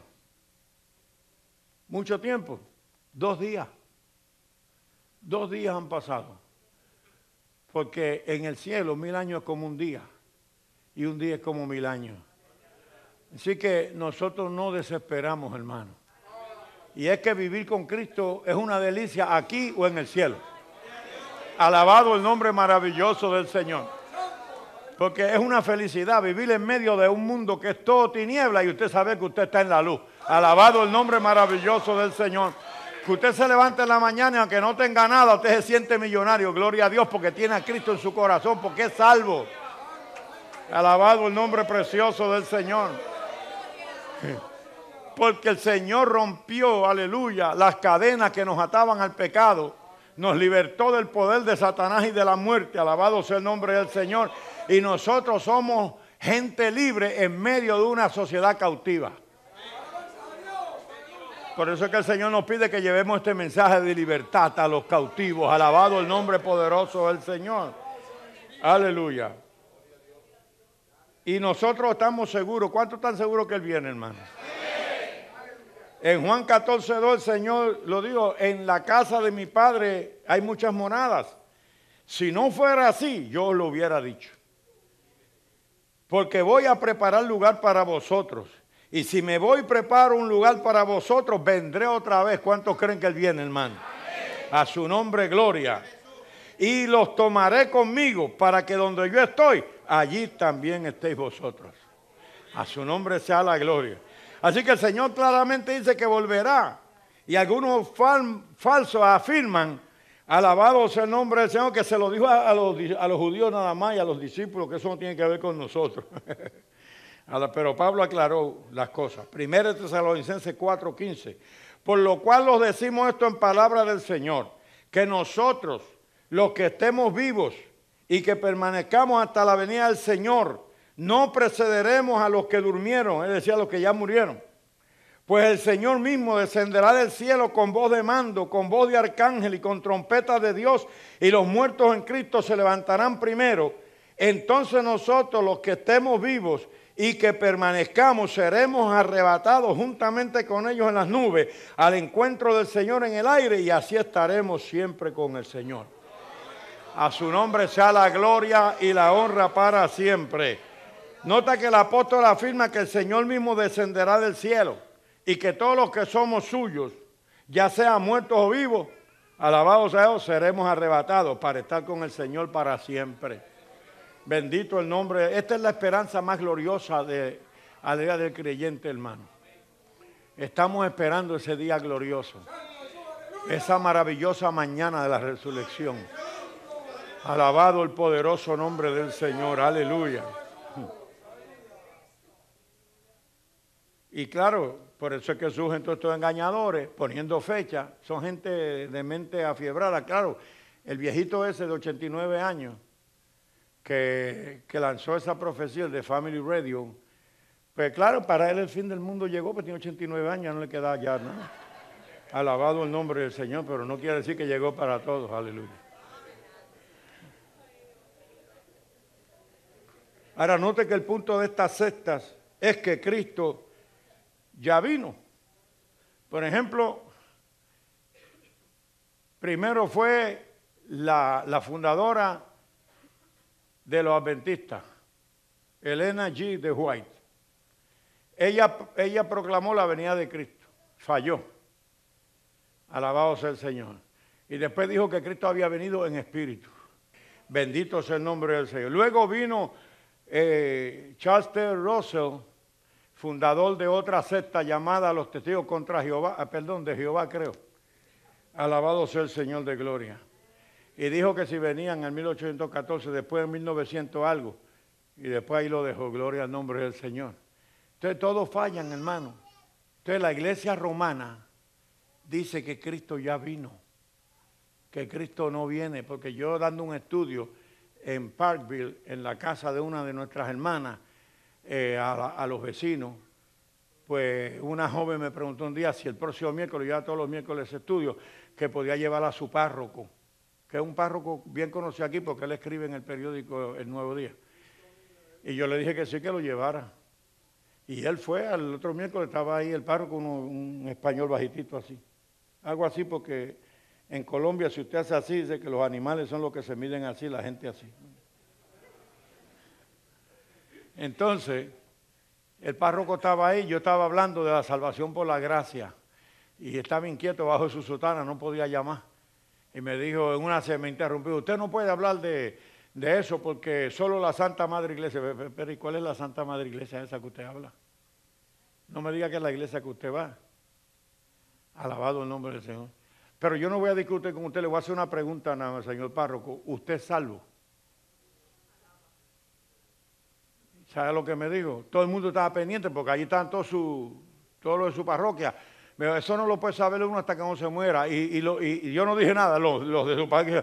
mucho tiempo, 2 días. 2 días han pasado, porque en el cielo 1000 años es como un día y un día es como 1000 años. Así que nosotros no desesperamos, hermano. Y es que vivir con Cristo es una delicia aquí o en el cielo. Alabado el nombre maravilloso del Señor. Porque es una felicidad vivir en medio de un mundo que es todo tiniebla y usted sabe que usted está en la luz. Alabado el nombre maravilloso del Señor. Que usted se levante en la mañana y aunque no tenga nada, usted se siente millonario. Gloria a Dios porque tiene a Cristo en su corazón, porque es salvo. Alabado el nombre precioso del Señor. Porque el Señor rompió, aleluya, las cadenas que nos ataban al pecado. Nos libertó del poder de Satanás y de la muerte. Alabado sea el nombre del Señor. Y nosotros somos gente libre en medio de una sociedad cautiva. Por eso es que el Señor nos pide que llevemos este mensaje de libertad a los cautivos. Alabado el nombre poderoso del Señor. Aleluya. Y nosotros estamos seguros. ¿Cuántos están seguros que Él viene, hermano? En Juan 14:2 el Señor lo dijo, en la casa de mi Padre hay muchas moradas. Si no fuera así, yo os lo hubiera dicho. Porque voy a preparar lugar para vosotros. Y si me voy y preparo un lugar para vosotros, vendré otra vez. ¿Cuántos creen que Él viene, hermano? A su nombre, gloria. Y los tomaré conmigo para que donde yo estoy, allí también estéis vosotros. A su nombre sea la gloria. Así que el Señor claramente dice que volverá. Y algunos falsos afirman, alabado sea el nombre del Señor, que se lo dijo a los judíos nada más y a los discípulos, que eso no tiene que ver con nosotros. Pero Pablo aclaró las cosas. 1 Tesalonicenses 4:15. Por lo cual os decimos esto en palabra del Señor, que nosotros, los que estemos vivos y que permanezcamos hasta la venida del Señor, no precederemos a los que durmieron, es decir, a los que ya murieron. Pues el Señor mismo descenderá del cielo con voz de mando, con voz de arcángel y con trompeta de Dios, y los muertos en Cristo se levantarán primero. Entonces nosotros, los que estemos vivos y que permanezcamos, seremos arrebatados juntamente con ellos en las nubes al encuentro del Señor en el aire, y así estaremos siempre con el Señor. A su nombre sea la gloria y la honra para siempre. Nota que el apóstol afirma que el Señor mismo descenderá del cielo y que todos los que somos suyos, ya sean muertos o vivos, alabados sea Dios, seremos arrebatados para estar con el Señor para siempre. Bendito el nombre. Esta es la esperanza más gloriosa de la vida del creyente, hermano. Estamos esperando ese día glorioso, esa maravillosa mañana de la resurrección. Alabado el poderoso nombre del Señor. Aleluya. Y claro, por eso es que surgen todos estos engañadores, poniendo fecha. Son gente de mente afiebrada. Claro, el viejito ese de 89 años, que lanzó esa profecía, el de Family Radio, pues claro, para él el fin del mundo llegó, pues tiene 89 años, no le queda ya nada. Alabado el nombre del Señor, pero no quiere decir que llegó para todos, aleluya. Ahora note que el punto de estas sectas es que Cristo ya vino. Por ejemplo, primero fue la fundadora de los adventistas, Elena G. de White. Ella proclamó la venida de Cristo, falló. Alabado sea el Señor. Y después dijo que Cristo había venido en espíritu. Bendito sea el nombre del Señor. Luego vino Charles T. Russell, fundador de otra secta llamada Los Testigos contra Jehová, de Jehová creo. Alabado sea el Señor de gloria. Y dijo que si venían en 1814, después en 1900 algo, y después ahí lo dejó, gloria al nombre del Señor. Entonces todos fallan, hermano. Entonces la iglesia romana dice que Cristo ya vino, que Cristo no viene, porque yo dando un estudio en Parkville, en la casa de una de nuestras hermanas, a los vecinos, pues una joven me preguntó un día si el próximo miércoles, ya todos los miércoles estudio, que podía llevar a su párroco, que es un párroco bien conocido aquí porque él escribe en el periódico El Nuevo Día. Y yo le dije que sí, que lo llevara. Y él fue, al otro miércoles estaba ahí el párroco, un español bajitito así. Algo así porque en Colombia si usted hace así, dice que los animales son los que se miden así, la gente así. Entonces, el párroco estaba ahí, yo estaba hablando de la salvación por la gracia. Y estaba inquieto bajo su sotana, no podía llamar. Y me dijo, me interrumpió, usted no puede hablar de eso porque solo la Santa Madre Iglesia. Pero ¿y cuál es la Santa Madre Iglesia esa que usted habla? No me diga que es la iglesia que usted va. Alabado el nombre del Señor. Pero yo no voy a discutir con usted, le voy a hacer una pregunta nada más, señor párroco. ¿Usted es salvo? ¿Sabe lo que me dijo? Todo el mundo estaba pendiente porque allí están todos lo de su parroquia. Eso no lo puede saber uno hasta que no se muera. Y yo no dije nada, los de su parroquia.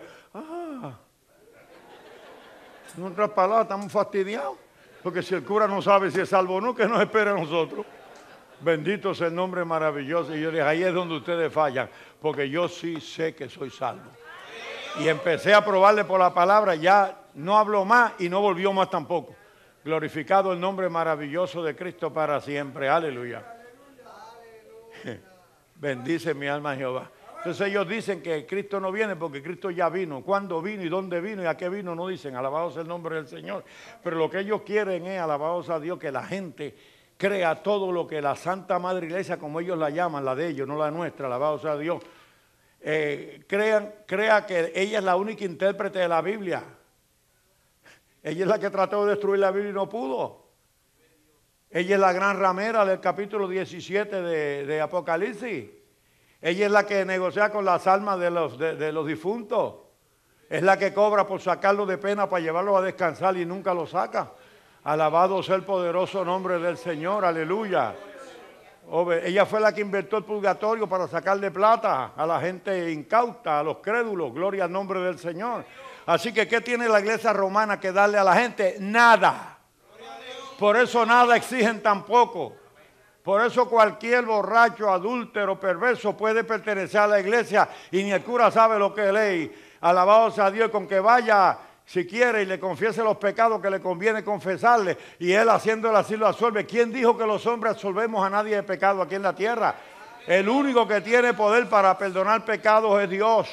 En otras palabras, estamos fastidiados. Porque si el cura no sabe si es salvo o no, que nos espera a nosotros. Bendito sea el nombre maravilloso. Y yo le dije, ahí es donde ustedes fallan, porque yo sí sé que soy salvo. Y empecé a probarle por la palabra, ya no habló más y no volvió más tampoco. Glorificado el nombre maravilloso de Cristo para siempre. Aleluya. Bendice mi alma Jehová. Entonces ellos dicen que Cristo no viene porque Cristo ya vino. ¿Cuándo vino y dónde vino y a qué vino? No dicen. Alabado sea el nombre del Señor. Pero lo que ellos quieren es, alabados a Dios, que la gente crea todo lo que la Santa Madre Iglesia, como ellos la llaman, la de ellos, no la nuestra, alabado sea Dios, crea que ella es la única intérprete de la Biblia. Ella es la que trató de destruir la Biblia y no pudo. Ella es la gran ramera del capítulo 17 de Apocalipsis. Ella es la que negocia con las almas de los difuntos. Es la que cobra por sacarlo de pena para llevarlo a descansar y nunca lo saca. Alabado sea el poderoso nombre del Señor, aleluya. Ella fue la que inventó el purgatorio para sacarle plata a la gente incauta, a los crédulos, gloria al nombre del Señor. Así que, ¿qué tiene la iglesia romana que darle a la gente? Nada. Por eso nada exigen tampoco. Por eso cualquier borracho, adúltero, perverso puede pertenecer a la iglesia y ni el cura sabe lo que es ley. Alabado sea Dios, con que vaya si quiere y le confiese los pecados que le conviene confesarle y él haciéndolo así lo absuelve. ¿Quién dijo que los hombres absolvemos a nadie de pecado aquí en la tierra? El único que tiene poder para perdonar pecados es Dios.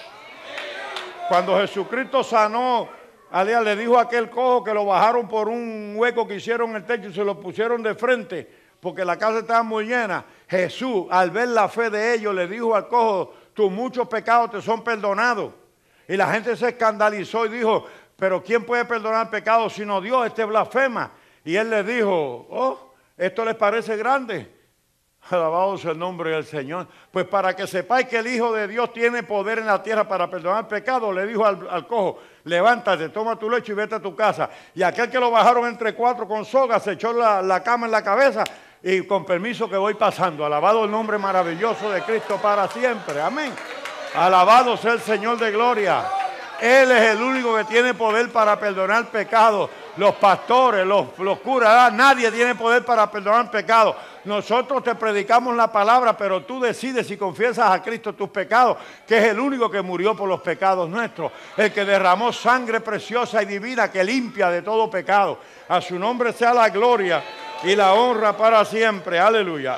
Cuando Jesucristo sanó, le dijo a aquel cojo que lo bajaron por un hueco que hicieron en el techo y se lo pusieron de frente porque la casa estaba muy llena. Jesús, al ver la fe de ellos, le dijo al cojo, tus muchos pecados te son perdonados. Y la gente se escandalizó y dijo, pero ¿quién puede perdonar pecados sino Dios? Este blasfema. Y él le dijo, oh, ¿esto les parece grande? Alabado sea el nombre del Señor. Pues para que sepáis que el Hijo de Dios tiene poder en la tierra para perdonar pecados, le dijo al cojo, levántate, toma tu lecho y vete a tu casa. Y aquel que lo bajaron entre cuatro con sogas, se echó la cama en la cabeza y con permiso que voy pasando. Alabado el nombre maravilloso de Cristo para siempre. Amén. Alabado sea el Señor de gloria. Él es el único que tiene poder para perdonar pecados. Los pastores, los curas, nadie tiene poder para perdonar pecados. Nosotros te predicamos la palabra, pero tú decides si confiesas a Cristo tus pecados, que es el único que murió por los pecados nuestros, el que derramó sangre preciosa y divina que limpia de todo pecado. A su nombre sea la gloria y la honra para siempre. Aleluya.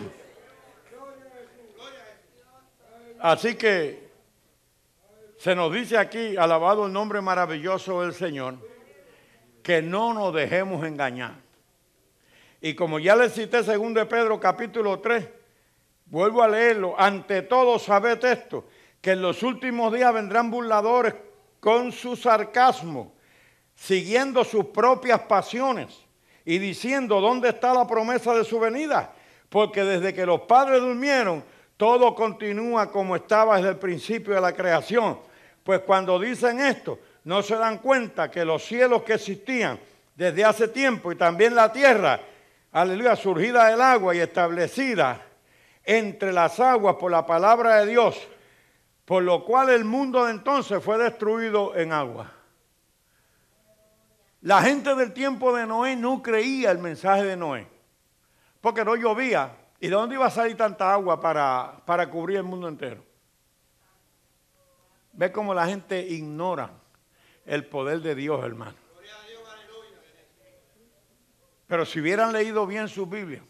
Así que se nos dice aquí, alabado el nombre maravilloso del Señor, que no nos dejemos engañar. Y como ya les cité 2 Pedro capítulo 3, vuelvo a leerlo, ante todo sabed esto, que en los últimos días vendrán burladores con su sarcasmo, siguiendo sus propias pasiones y diciendo, ¿dónde está la promesa de su venida? Porque desde que los padres durmieron, todo continúa como estaba desde el principio de la creación. Pues cuando dicen esto, no se dan cuenta que los cielos que existían desde hace tiempo y también la tierra, aleluya, surgida del agua y establecida entre las aguas por la palabra de Dios, por lo cual el mundo de entonces fue destruido en agua. La gente del tiempo de Noé no creía el mensaje de Noé, porque no llovía. ¿Y de dónde iba a salir tanta agua para cubrir el mundo entero? Ve cómo la gente ignora el poder de Dios, hermano. Pero si hubieran leído bien su Biblia,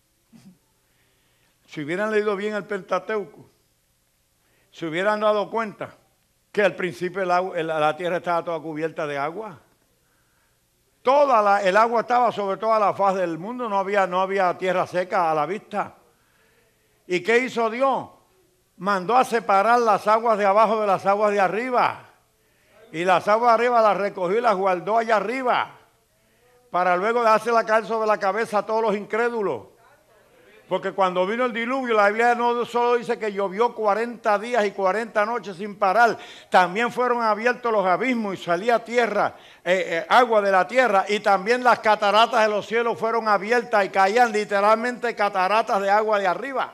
si hubieran leído bien el Pentateuco, se hubieran dado cuenta que al principio la tierra estaba toda cubierta de agua. El agua estaba sobre toda la faz del mundo, no había tierra seca a la vista. ¿Y qué hizo Dios? Mandó a separar las aguas de abajo de las aguas de arriba. Y las aguas de arriba las recogió y las guardó allá arriba, para luego dárselas caer sobre la cabeza a todos los incrédulos. Porque cuando vino el diluvio, la Biblia no solo dice que llovió 40 días y 40 noches sin parar, también fueron abiertos los abismos y salía agua de la tierra, y también las cataratas de los cielos fueron abiertas y caían literalmente cataratas de agua de arriba.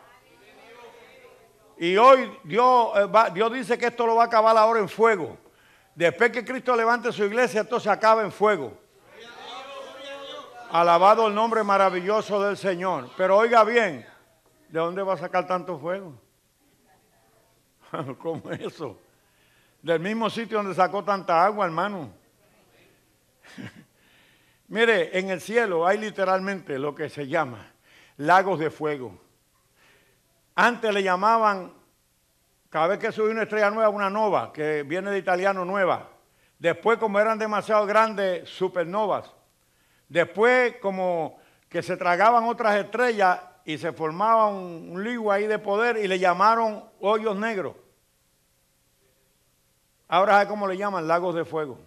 Y hoy Dios dice que esto lo va a acabar ahora en fuego. Después que Cristo levante su iglesia, esto se acaba en fuego. Alabado el nombre maravilloso del Señor. Pero oiga bien, ¿de dónde va a sacar tanto fuego? ¿Cómo es eso? Del mismo sitio donde sacó tanta agua, hermano. Mire, en el cielo hay literalmente lo que se llama lagos de fuego. Antes le llamaban Cada vez que subía una estrella nueva, una nova, que viene de italiano nueva. Después, como eran demasiado grandes, supernovas. Después, como que se tragaban otras estrellas y se formaba un lío ahí de poder y le llamaron hoyos negros. Ahora ¿sabe cómo le llaman? Lagos de fuego.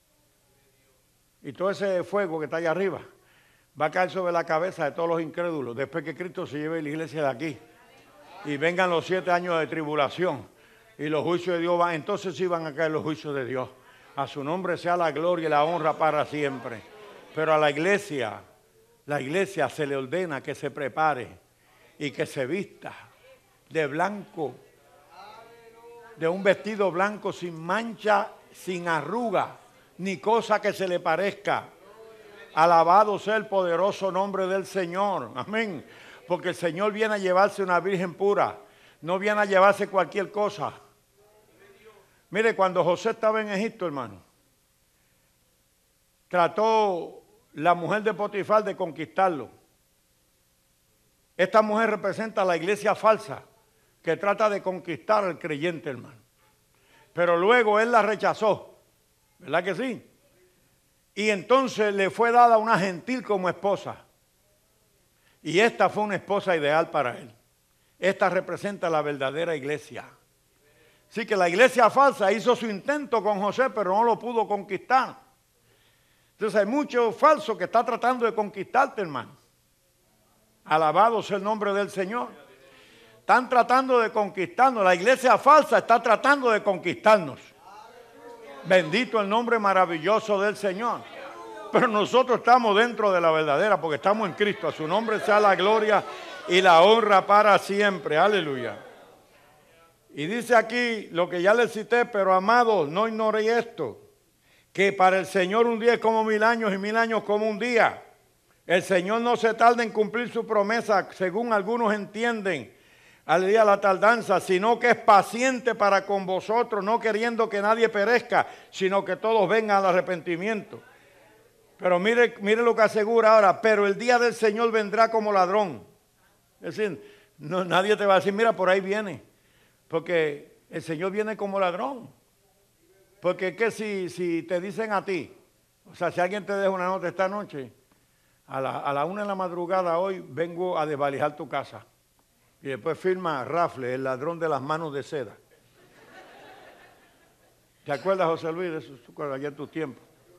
Y todo ese fuego que está allá arriba va a caer sobre la cabeza de todos los incrédulos después que Cristo se lleve la iglesia de aquí. Y vengan los 7 años de tribulación y los juicios de Dios van, entonces sí van a caer los juicios de Dios. A su nombre sea la gloria y la honra para siempre. Pero a la iglesia se le ordena que se prepare y que se vista de blanco, de un vestido blanco sin mancha, sin arruga, ni cosa que se le parezca. Alabado sea el poderoso nombre del Señor. Amén. Porque el Señor viene a llevarse una virgen pura. No viene a llevarse cualquier cosa. Mire, cuando José estaba en Egipto, hermano, trató la mujer de Potifar de conquistarlo. Esta mujer representa la iglesia falsa que trata de conquistar al creyente, hermano. Pero luego él la rechazó. ¿Verdad que sí? Y entonces le fue dada una gentil como esposa. Y esta fue una esposa ideal para él. Esta representa la verdadera iglesia. Así que la iglesia falsa hizo su intento con José, pero no lo pudo conquistar. Entonces hay mucho falso que está tratando de conquistarte, hermano. Alabado sea el nombre del Señor. Están tratando de conquistarnos. La iglesia falsa está tratando de conquistarnos. Bendito el nombre maravilloso del Señor. Pero nosotros estamos dentro de la verdadera porque estamos en Cristo. A su nombre sea la gloria y la honra para siempre. Aleluya. Y dice aquí lo que ya les cité, pero amados, no ignoréis esto, que para el Señor un día es como 1000 años y 1000 años como un día. El Señor no se tarda en cumplir su promesa, según algunos entienden, al día de la tardanza, sino que es paciente para con vosotros, no queriendo que nadie perezca, sino que todos vengan al arrepentimiento. Pero mire lo que asegura ahora, pero el día del Señor vendrá como ladrón. Es decir, nadie te va a decir, mira, por ahí viene. Porque el Señor viene como ladrón. Porque es que si te dicen a ti, o sea, si alguien te deja una nota esta noche, a la 1 de la madrugada hoy vengo a desvalijar tu casa. Y después firma Rafle, el ladrón de las manos de seda. ¿Te acuerdas, José Luis, de eso allá en tu tiempo?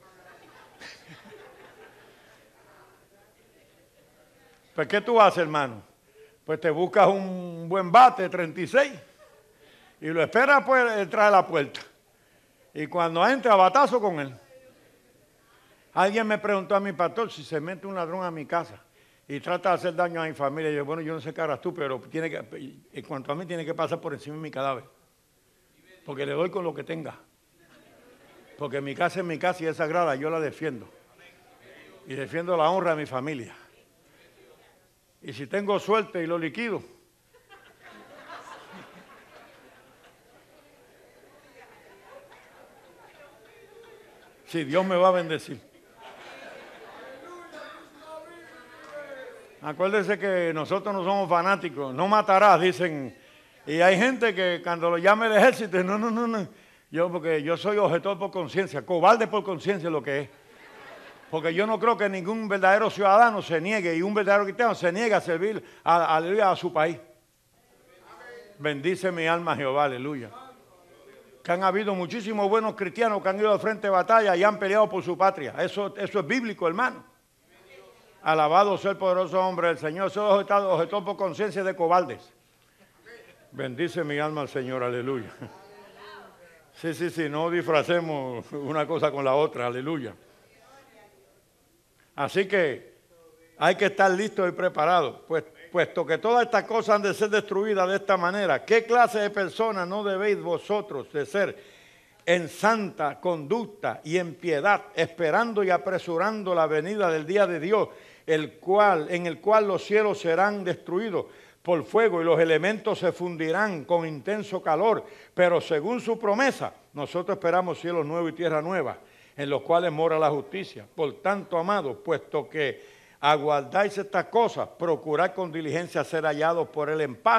Pues, ¿qué tú haces, hermano? Pues te buscas un buen bate, 36, y lo esperas pues detrás de la puerta. Y cuando entra, batazo con él. Alguien me preguntó a mi pastor si se mete un ladrón a mi casa y trata de hacer daño a mi familia. Y yo, bueno, yo no sé qué harás tú, pero en cuanto a mí, tiene que pasar por encima de mi cadáver. Porque le doy con lo que tenga. Porque mi casa es mi casa y es sagrada, yo la defiendo. Y defiendo la honra de mi familia. Y si tengo suerte y lo liquido, sí, Dios me va a bendecir. Acuérdese que nosotros no somos fanáticos, no matarás, dicen. Y hay gente que cuando lo llama el ejército, no. Porque yo soy objetor por conciencia, cobarde por conciencia es lo que es. Porque yo no creo que ningún verdadero ciudadano se niegue y un verdadero cristiano se niegue a servir a su país. Bendice mi alma Jehová, aleluya. Que han habido muchísimos buenos cristianos que han ido al frente de batalla y han peleado por su patria. Eso es bíblico, hermano. Alabado sea el poderoso hombre del Señor. Soy objetor por conciencia de cobardes. Bendice mi alma al Señor, aleluya. Sí, no disfracemos una cosa con la otra, aleluya. Así que hay que estar listos y preparados, puesto que todas estas cosas han de ser destruidas de esta manera. ¿Qué clase de personas no debéis vosotros de ser en santa conducta y en piedad, esperando y apresurando la venida del día de Dios, en el cual los cielos serán destruidos por fuego y los elementos se fundirán con intenso calor? Pero según su promesa, nosotros esperamos cielos nuevos y tierra nueva, en los cuales mora la justicia. Por tanto, amados, puesto que aguardáis estas cosas, procurad con diligencia ser hallados por él en paz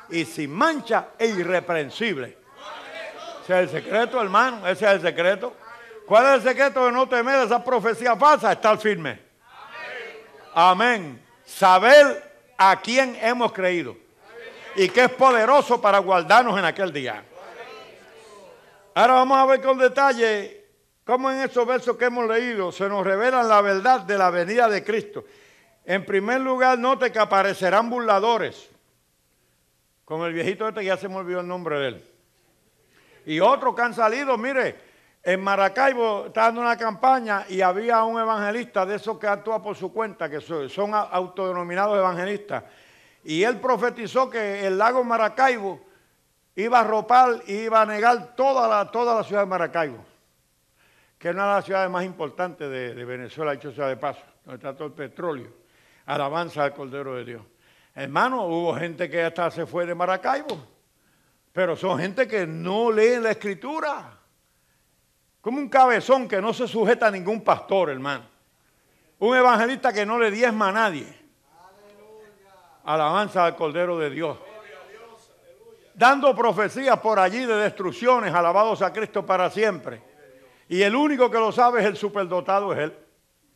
y sin mancha e irreprensible. Ese es el secreto, hermano, ese es el secreto. ¿Cuál es el secreto de no temer esa profecía falsa? Estar firme. Amén. Saber a quién hemos creído y que es poderoso para guardarnos en aquel día. Ahora vamos a ver con detalle cómo en estos versos que hemos leído se nos revela la verdad de la venida de Cristo. En primer lugar, note que aparecerán burladores, como el viejito este, ya se me olvidó el nombre de él. Y otros que han salido, mire, en Maracaibo está dando una campaña y había un evangelista de esos que actúa por su cuenta, que son autodenominados evangelistas. Y él profetizó que el lago Maracaibo iba a arropar y iba a negar toda la ciudad de Maracaibo, que es una de las ciudades más importantes de Venezuela, dicho sea de paso, donde está todo el petróleo. Alabanza al Cordero de Dios. Hermano, hubo gente que hasta se fue de Maracaibo, pero son gente que no lee la Escritura. Como un cabezón que no se sujeta a ningún pastor, hermano. Un evangelista que no le diezma a nadie. Alabanza al Cordero de Dios. Dando profecías por allí de destrucciones, alabados a Cristo para siempre. Y el único que lo sabe es el superdotado, es él.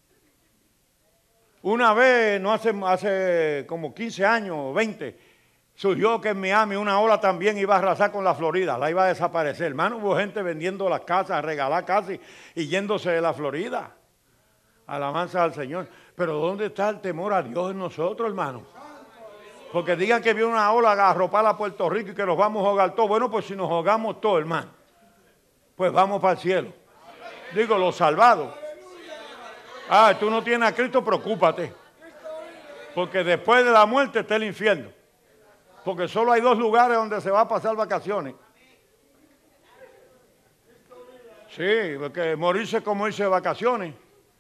Una vez, no hace como 15 años o 20, surgió que en Miami una ola también iba a arrasar con la Florida, la iba a desaparecer. Hermano, hubo gente vendiendo las casas, regalar casi y yéndose de la Florida. Alabanza al Señor. Pero ¿dónde está el temor a Dios en nosotros, hermano? Porque digan que viene una ola a arropar a Puerto Rico y que nos vamos a ahogar todos. Bueno, pues si nos ahogamos todos, hermano, pues vamos para el cielo. Digo, los salvados. Ah, tú no tienes a Cristo, preocúpate. Porque después de la muerte está el infierno. Porque solo hay dos lugares donde se va a pasar vacaciones. Sí, porque morirse como irse de vacaciones.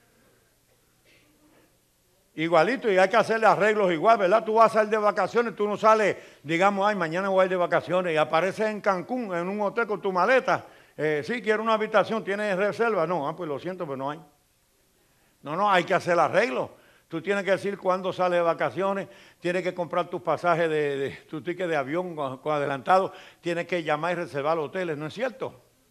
Igualito, y hay que hacerle arreglos igual, ¿verdad? Tú vas a salir de vacaciones, tú no sales, digamos, ay, mañana voy a ir de vacaciones, y apareces en Cancún, en un hotel con tu maleta. Sí, quiero una habitación, ¿tienes reserva? No, pues lo siento, pero no hay. No, hay que hacer arreglos. Tú tienes que decir cuándo sales de vacaciones, tienes que comprar tus pasajes, tu ticket de avión con adelantado, tienes que llamar y reservar hoteles, ¿no es cierto?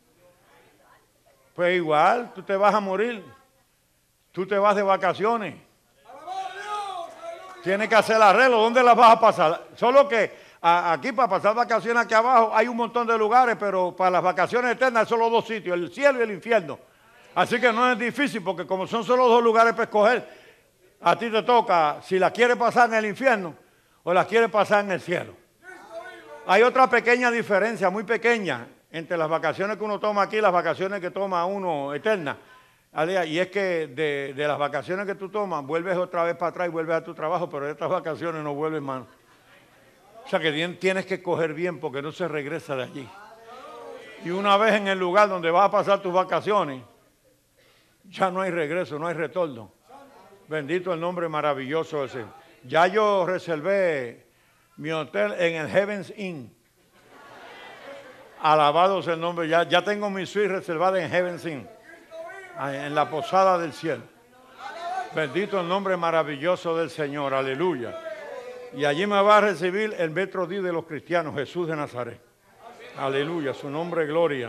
Pues igual, tú te vas a morir, tú te vas de vacaciones. Tienes que hacer arreglos, ¿dónde las vas a pasar? Solo que aquí para pasar vacaciones aquí abajo hay un montón de lugares, pero para las vacaciones eternas hay solo dos sitios, el cielo y el infierno. Así que no es difícil, porque como son solo dos lugares para escoger, a ti te toca si la quieres pasar en el infierno o la quieres pasar en el cielo. Hay otra pequeña diferencia, muy pequeña, entre las vacaciones que uno toma aquí y las vacaciones que toma uno eternas. Y es que de las vacaciones que tú tomas, vuelves otra vez para atrás y vuelves a tu trabajo, pero de estas vacaciones no vuelves más. O sea que tienes que coger bien porque no se regresa de allí. Y una vez en el lugar donde vas a pasar tus vacaciones, ya no hay regreso, no hay retorno. Bendito el nombre maravilloso ese. Ya yo reservé mi hotel en el Heaven's Inn. Alabado sea el nombre. Ya tengo mi suite reservada en Heaven's Inn, en la posada del cielo. Bendito el nombre maravilloso del Señor. Aleluya. Y allí me va a recibir el metro D de los cristianos, Jesús de Nazaret. Aleluya. Su nombre, gloria.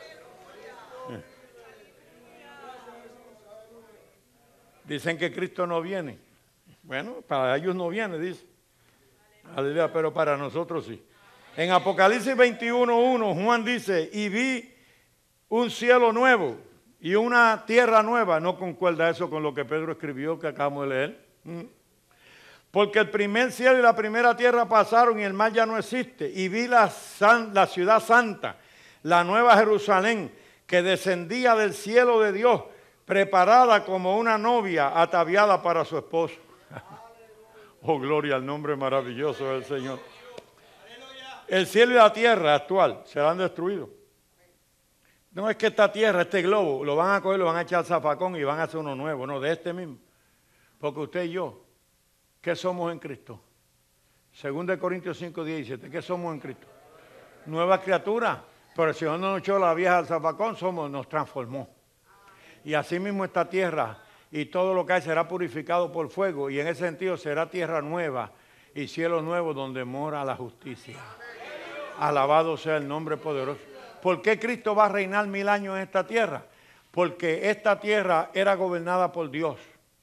Dicen que Cristo no viene. Bueno, para ellos no viene, dice. Aleluya, pero para nosotros sí. En Apocalipsis 21:1, Juan dice, y vi un cielo nuevo y una tierra nueva. No concuerda eso con lo que Pedro escribió, que acabamos de leer. Porque el primer cielo y la primera tierra pasaron y el mar ya no existe. Y vi la ciudad santa, la nueva Jerusalén, que descendía del cielo de Dios, preparada como una novia ataviada para su esposo. Oh, gloria al nombre maravilloso del Señor. El cielo y la tierra actual serán destruidos. No es que esta tierra, este globo, lo van a coger, lo van a echar al zafacón y van a hacer uno nuevo. No, de este mismo. Porque usted y yo, ¿qué somos en Cristo? 2 Corintios 5:17, ¿qué somos en Cristo? Nueva criatura. Pero el Señor no nos echó la vieja al zafacón, nos transformó. Y así mismo esta tierra y todo lo que hay será purificado por fuego, y en ese sentido será tierra nueva y cielo nuevo donde mora la justicia. Alabado sea el nombre poderoso. ¿Por qué Cristo va a reinar 1000 años en esta tierra? Porque esta tierra era gobernada por Dios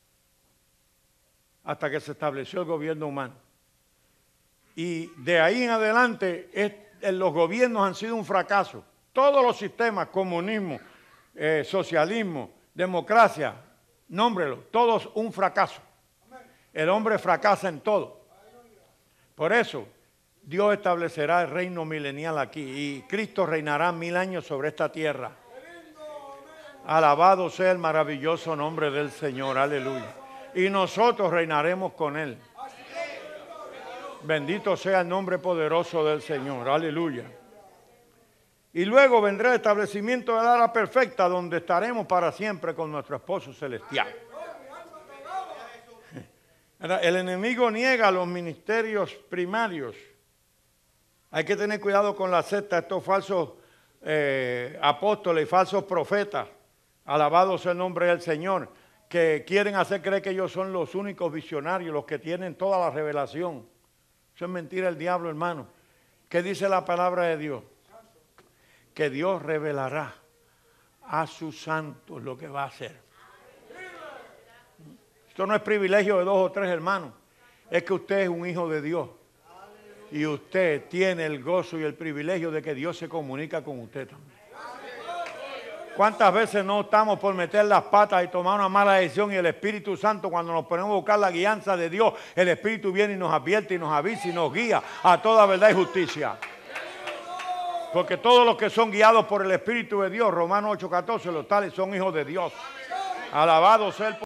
hasta que se estableció el gobierno humano. Y de ahí en adelante los gobiernos han sido un fracaso. Todos los sistemas, comunismo, socialismo, democracia, nómbrelo, todos un fracaso. El hombre fracasa en todo. Por eso Dios establecerá el reino milenial aquí y Cristo reinará 1000 años sobre esta tierra. Alabado sea el maravilloso nombre del Señor, aleluya. Y nosotros reinaremos con Él. Bendito sea el nombre poderoso del Señor, aleluya. Y luego vendrá el establecimiento de la hora perfecta, donde estaremos para siempre con nuestro esposo celestial. El enemigo niega los ministerios primarios. Hay que tener cuidado con la secta, estos falsos apóstoles y falsos profetas, alabado sea el nombre del Señor, que quieren hacer creer que ellos son los únicos visionarios, los que tienen toda la revelación. Eso es mentira del diablo, hermano. ¿Qué dice la palabra de Dios? Que Dios revelará a sus santos lo que va a hacer. Esto no es privilegio de 2 o 3 hermanos. Es que usted es un hijo de Dios. Y usted tiene el gozo y el privilegio de que Dios se comunica con usted también. ¿Cuántas veces no estamos por meter las patas y tomar una mala decisión y el Espíritu Santo, cuando nos ponemos a buscar la guianza de Dios, el Espíritu viene y nos advierte y nos avisa y nos guía a toda verdad y justicia? Porque todos los que son guiados por el Espíritu de Dios, Romanos 8:14, los tales son hijos de Dios. Alabado sea el